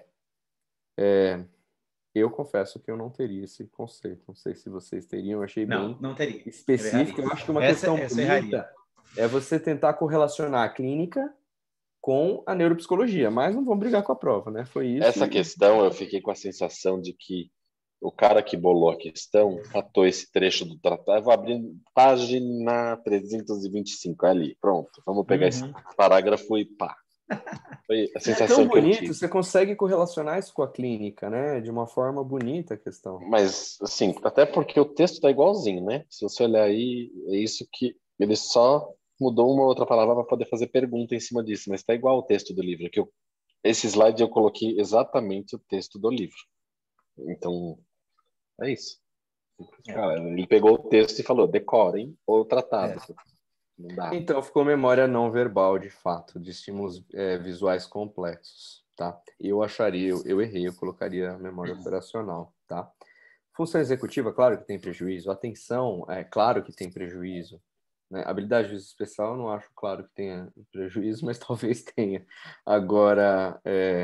Eu confesso que eu não teria esse conceito. Não sei se vocês teriam. Eu achei bem não teria. específico. Eu acho que uma questão bonita é você tentar correlacionar a clínica com a neuropsicologia. Mas não vamos brigar com a prova, né? Foi isso. Essa questão, eu fiquei com a sensação de que o cara que bolou a questão catou esse trecho do tratado. Eu vou abrir página 325 ali. Pronto, vamos pegar esse parágrafo e pá. Foi a sensação tão que bonito, eu tive. Você consegue correlacionar isso com a clínica, né? De uma forma bonita a questão. Mas, assim, até porque o texto tá igualzinho, né? Se você olhar aí, é isso que ele só mudou uma outra palavra para poder fazer pergunta em cima disso, mas tá igual o texto do livro. Esse slide eu coloquei exatamente o texto do livro. Então, é isso. Cara, ele pegou o texto e falou, decorem o tratado. Não dá. Então, ficou memória não verbal, de fato, de estímulos visuais complexos, tá? Eu errei, eu colocaria memória operacional, tá? Função executiva, claro que tem prejuízo. Atenção, claro que tem prejuízo. Né? Habilidade de uso especial, eu não acho claro que tenha prejuízo, mas talvez tenha. Agora,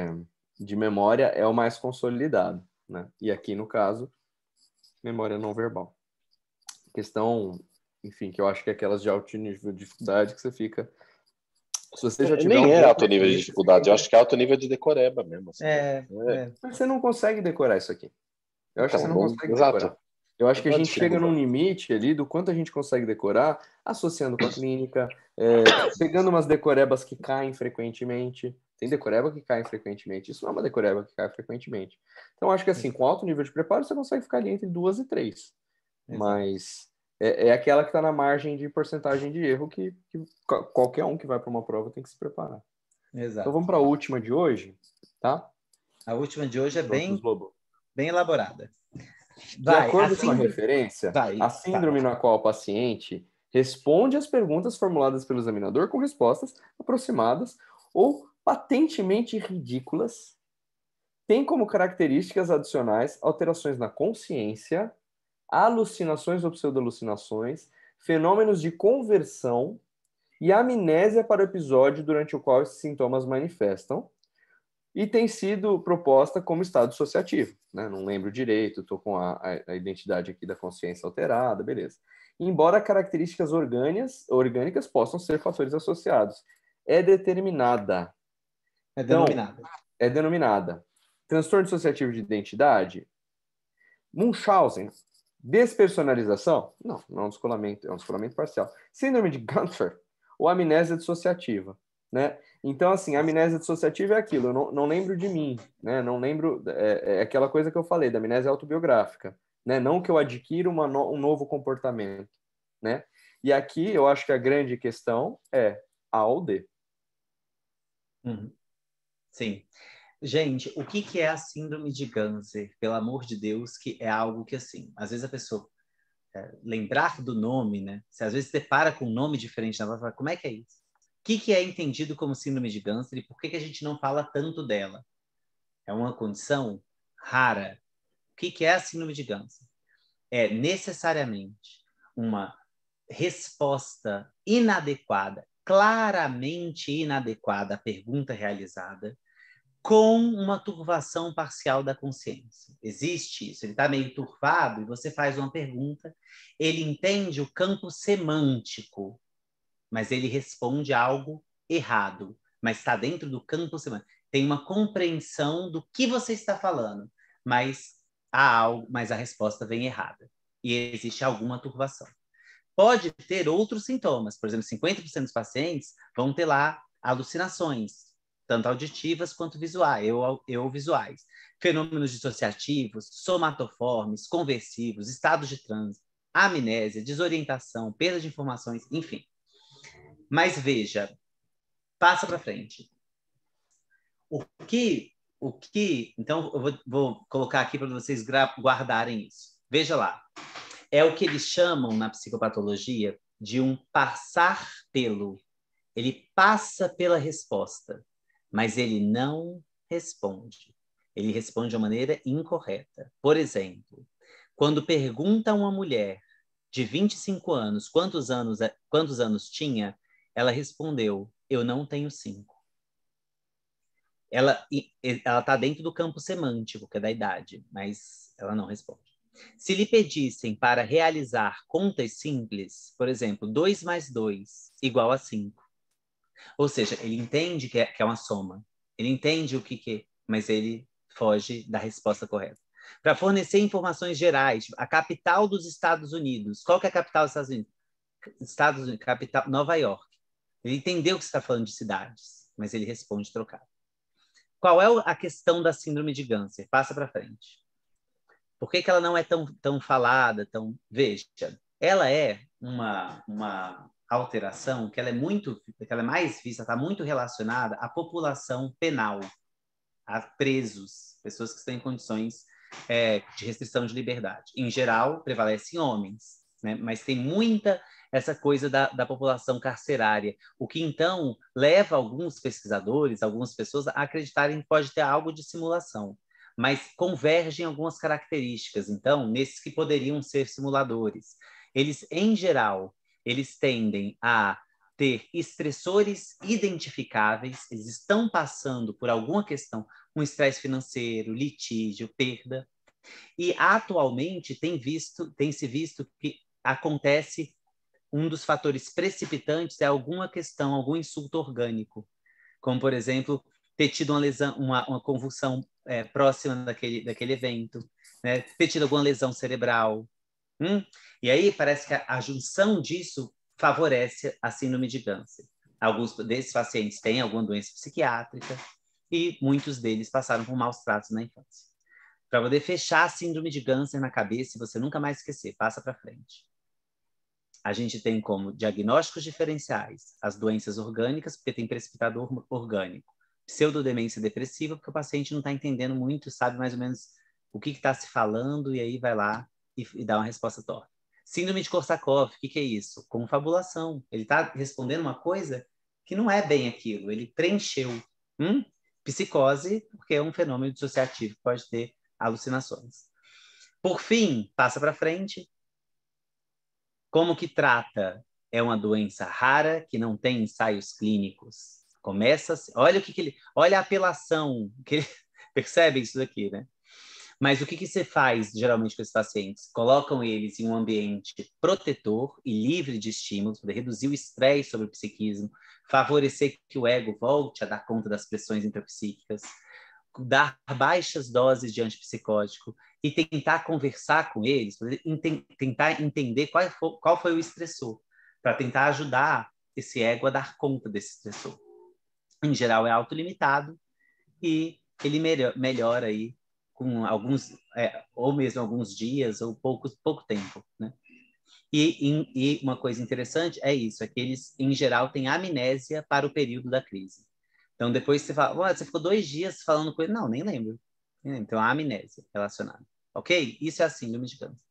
de memória é o mais consolidado, né? E aqui, no caso, memória não verbal. Questão, enfim, que eu acho que é aquelas de alto nível de dificuldade que você fica... Se você já tiver Nem é alto nível de dificuldade, eu acho que é alto nível de decoreba mesmo. Assim. Mas você não consegue decorar isso aqui. Eu acho que você não consegue exato. decorar. Eu acho que a gente chega num limite ali do quanto a gente consegue decorar, associando com a clínica, pegando umas decorebas que caem frequentemente. Tem decoreba que cai frequentemente. Isso não é uma decoreba que cai frequentemente. Então, acho que assim, com alto nível de preparo, você consegue ficar ali entre 2 e 3. Mas é aquela que está na margem de porcentagem de erro que qualquer um que vai para uma prova tem que se preparar. Exato. Então, vamos para a última de hoje, tá? A última de hoje é bem elaborada. De acordo com a referência, a síndrome na qual o paciente responde às perguntas formuladas pelo examinador com respostas aproximadas ou patentemente ridículas tem como características adicionais alterações na consciência, alucinações ou pseudo-alucinações, fenômenos de conversão e amnésia para o episódio durante o qual esses sintomas manifestam, e tem sido proposta como estado dissociativo, né? Não lembro direito, estou com a identidade aqui da consciência alterada, beleza. Embora características orgânicas possam ser fatores associados. É denominada. Transtorno dissociativo de identidade? Munchausen. Despersonalização? Não é um descolamento parcial. Síndrome de Gunther ou amnésia dissociativa, né? Então, assim, a amnésia dissociativa é aquilo, eu não lembro de mim, né? Não lembro, é aquela coisa que eu falei, da amnésia autobiográfica, né? Não que eu adquira um novo comportamento, né? E aqui eu acho que a grande questão é A ou D. Sim. Gente, o que é a síndrome de Gunther? Pelo amor de Deus, que é algo que, assim, às vezes a pessoa lembrar do nome, né? Se às vezes se depara com um nome diferente na fala, como é que é isso? O que é entendido como síndrome de Gunther e por que a gente não fala tanto dela? É uma condição? rara. O que é a síndrome de Ganser? É necessariamente uma resposta inadequada, claramente inadequada à pergunta realizada, com uma turvação parcial da consciência. Existe isso, ele está meio turvado e você faz uma pergunta, ele entende o campo semântico, mas ele responde algo errado, mas está dentro do campo semântico. Tem uma compreensão do que você está falando, mas a resposta vem errada. E existe alguma turvação. Pode ter outros sintomas, por exemplo, 50% dos pacientes vão ter lá alucinações, tanto auditivas quanto visuais, ou visuais. Fenômenos dissociativos, somatoformes, conversivos, estados de transe, amnésia, desorientação, perda de informações, enfim. Mas veja, passa para frente. Então, eu vou colocar aqui para vocês guardarem isso. Veja lá. É o que eles chamam na psicopatologia de um passar pelo. Ele passa pela resposta, mas ele não responde. Ele responde de uma maneira incorreta. Por exemplo, quando pergunta a uma mulher de 25 anos quantos anos tinha, ela respondeu, eu não tenho 5. Ela está dentro do campo semântico, que é da idade, mas ela não responde. Se lhe pedissem para realizar contas simples, por exemplo, 2 mais 2 igual a 5. Ou seja, ele entende que é uma soma. Ele entende o que é, mas ele foge da resposta correta. Para fornecer informações gerais, a capital dos Estados Unidos. Qual que é a capital dos Estados Unidos? Estados Unidos, capital, Nova York. Ele entendeu que você está falando de cidades, mas ele responde trocado. Qual é a questão da síndrome de Ganser? Passa para frente. Por que ela não é tão falada? Veja, ela é uma alteração que ela é mais vista, está muito relacionada à população penal, a presos, pessoas que estão em condições de restrição de liberdade. Em geral, prevalecem homens, né? Mas tem muita essa coisa da população carcerária, o que então leva alguns pesquisadores, algumas pessoas a acreditarem que pode ter algo de simulação, mas convergem algumas características, então, nesses que poderiam ser simuladores. Eles, em geral, eles tendem a ter estressores identificáveis, eles estão passando por alguma questão, um estresse financeiro, litígio, perda, e atualmente tem se visto que acontece um dos fatores precipitantes é alguma questão, algum insulto orgânico, como, por exemplo, ter tido uma lesão, uma convulsão próxima daquele evento, né? Ter tido alguma lesão cerebral. E aí parece que a junção disso favorece a síndrome de Ganser. Alguns desses pacientes têm alguma doença psiquiátrica e muitos deles passaram por maus tratos na infância. Para poder fechar a síndrome de Ganser na cabeça e você nunca mais esquecer, passa para frente. A gente tem como diagnósticos diferenciais as doenças orgânicas, porque tem precipitador orgânico. Pseudodemência depressiva, porque o paciente não está entendendo muito, sabe mais ou menos o que está se falando, e aí vai lá e dá uma resposta torta. Síndrome de Korsakoff, o que é isso? Confabulação. Ele está respondendo uma coisa que não é bem aquilo, ele preencheu. Psicose, porque é um fenômeno dissociativo que pode ter alucinações. Por fim, passa para frente. Como que trata? É uma doença rara que não tem ensaios clínicos. Olha a apelação, percebe isso daqui, né? Mas o que você faz geralmente com esses pacientes? Colocam eles em um ambiente protetor e livre de estímulos, para reduzir o estresse sobre o psiquismo, favorecer que o ego volte a dar conta das pressões intrapsíquicas, dar baixas doses de antipsicótico e tentar conversar com eles, tentar entender qual foi o estressor, para tentar ajudar esse ego a dar conta desse estressor. Em geral, é autolimitado e ele melhora aí com alguns, ou mesmo alguns dias, ou pouco tempo, né? E uma coisa interessante é isso, é que eles, em geral, têm amnésia para o período da crise. Então, depois você fala, você ficou 2 dias falando com ele. Não, nem lembro. Então, a amnésia relacionada. Ok? Isso é a síndrome de Ganser.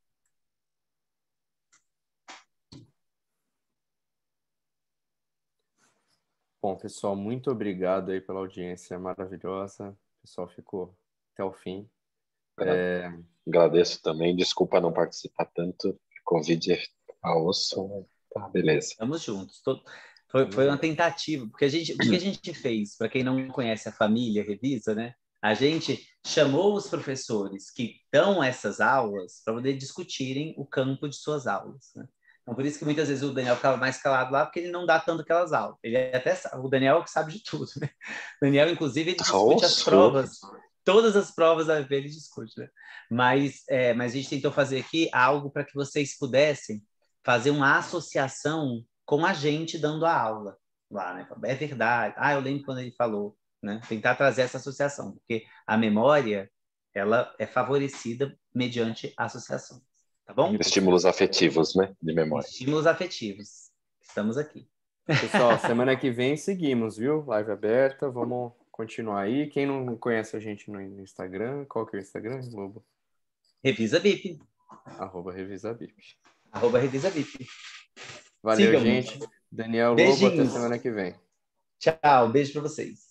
Bom, pessoal, muito obrigado aí pela audiência maravilhosa. O pessoal ficou até o fim. Agradeço também. Desculpa não participar tanto. Covid a osso. Tá, beleza. Estamos juntos. Foi uma tentativa, porque o que a gente fez, para quem não conhece a família Revisa, né? A gente chamou os professores que dão essas aulas para poder discutirem o campo de suas aulas, né? Então, por isso que muitas vezes o Daniel ficava mais calado lá, porque ele não dá tanto aquelas aulas. O Daniel é o que sabe de tudo, né? O Daniel, inclusive, ele discute as provas. Todas as provas da UFV ele discute, né? Mas a gente tentou fazer aqui algo para que vocês pudessem fazer uma associação com a gente dando a aula lá, né? É verdade. Eu lembro quando ele falou, né? Tentar trazer essa associação, porque a memória, ela é favorecida mediante associação. Tá bom? Estímulos afetivos, né? De memória. Estímulos afetivos. Estamos aqui. Pessoal, semana que vem seguimos, viu? Live aberta, vamos continuar aí. Quem não conhece a gente no Instagram, qual que é o Instagram, Lobo? Revisa BIP. @Revisa BIP. Revisa BIP. Valeu, gente. Daniel Lobo, até semana que vem. Tchau, beijo para vocês.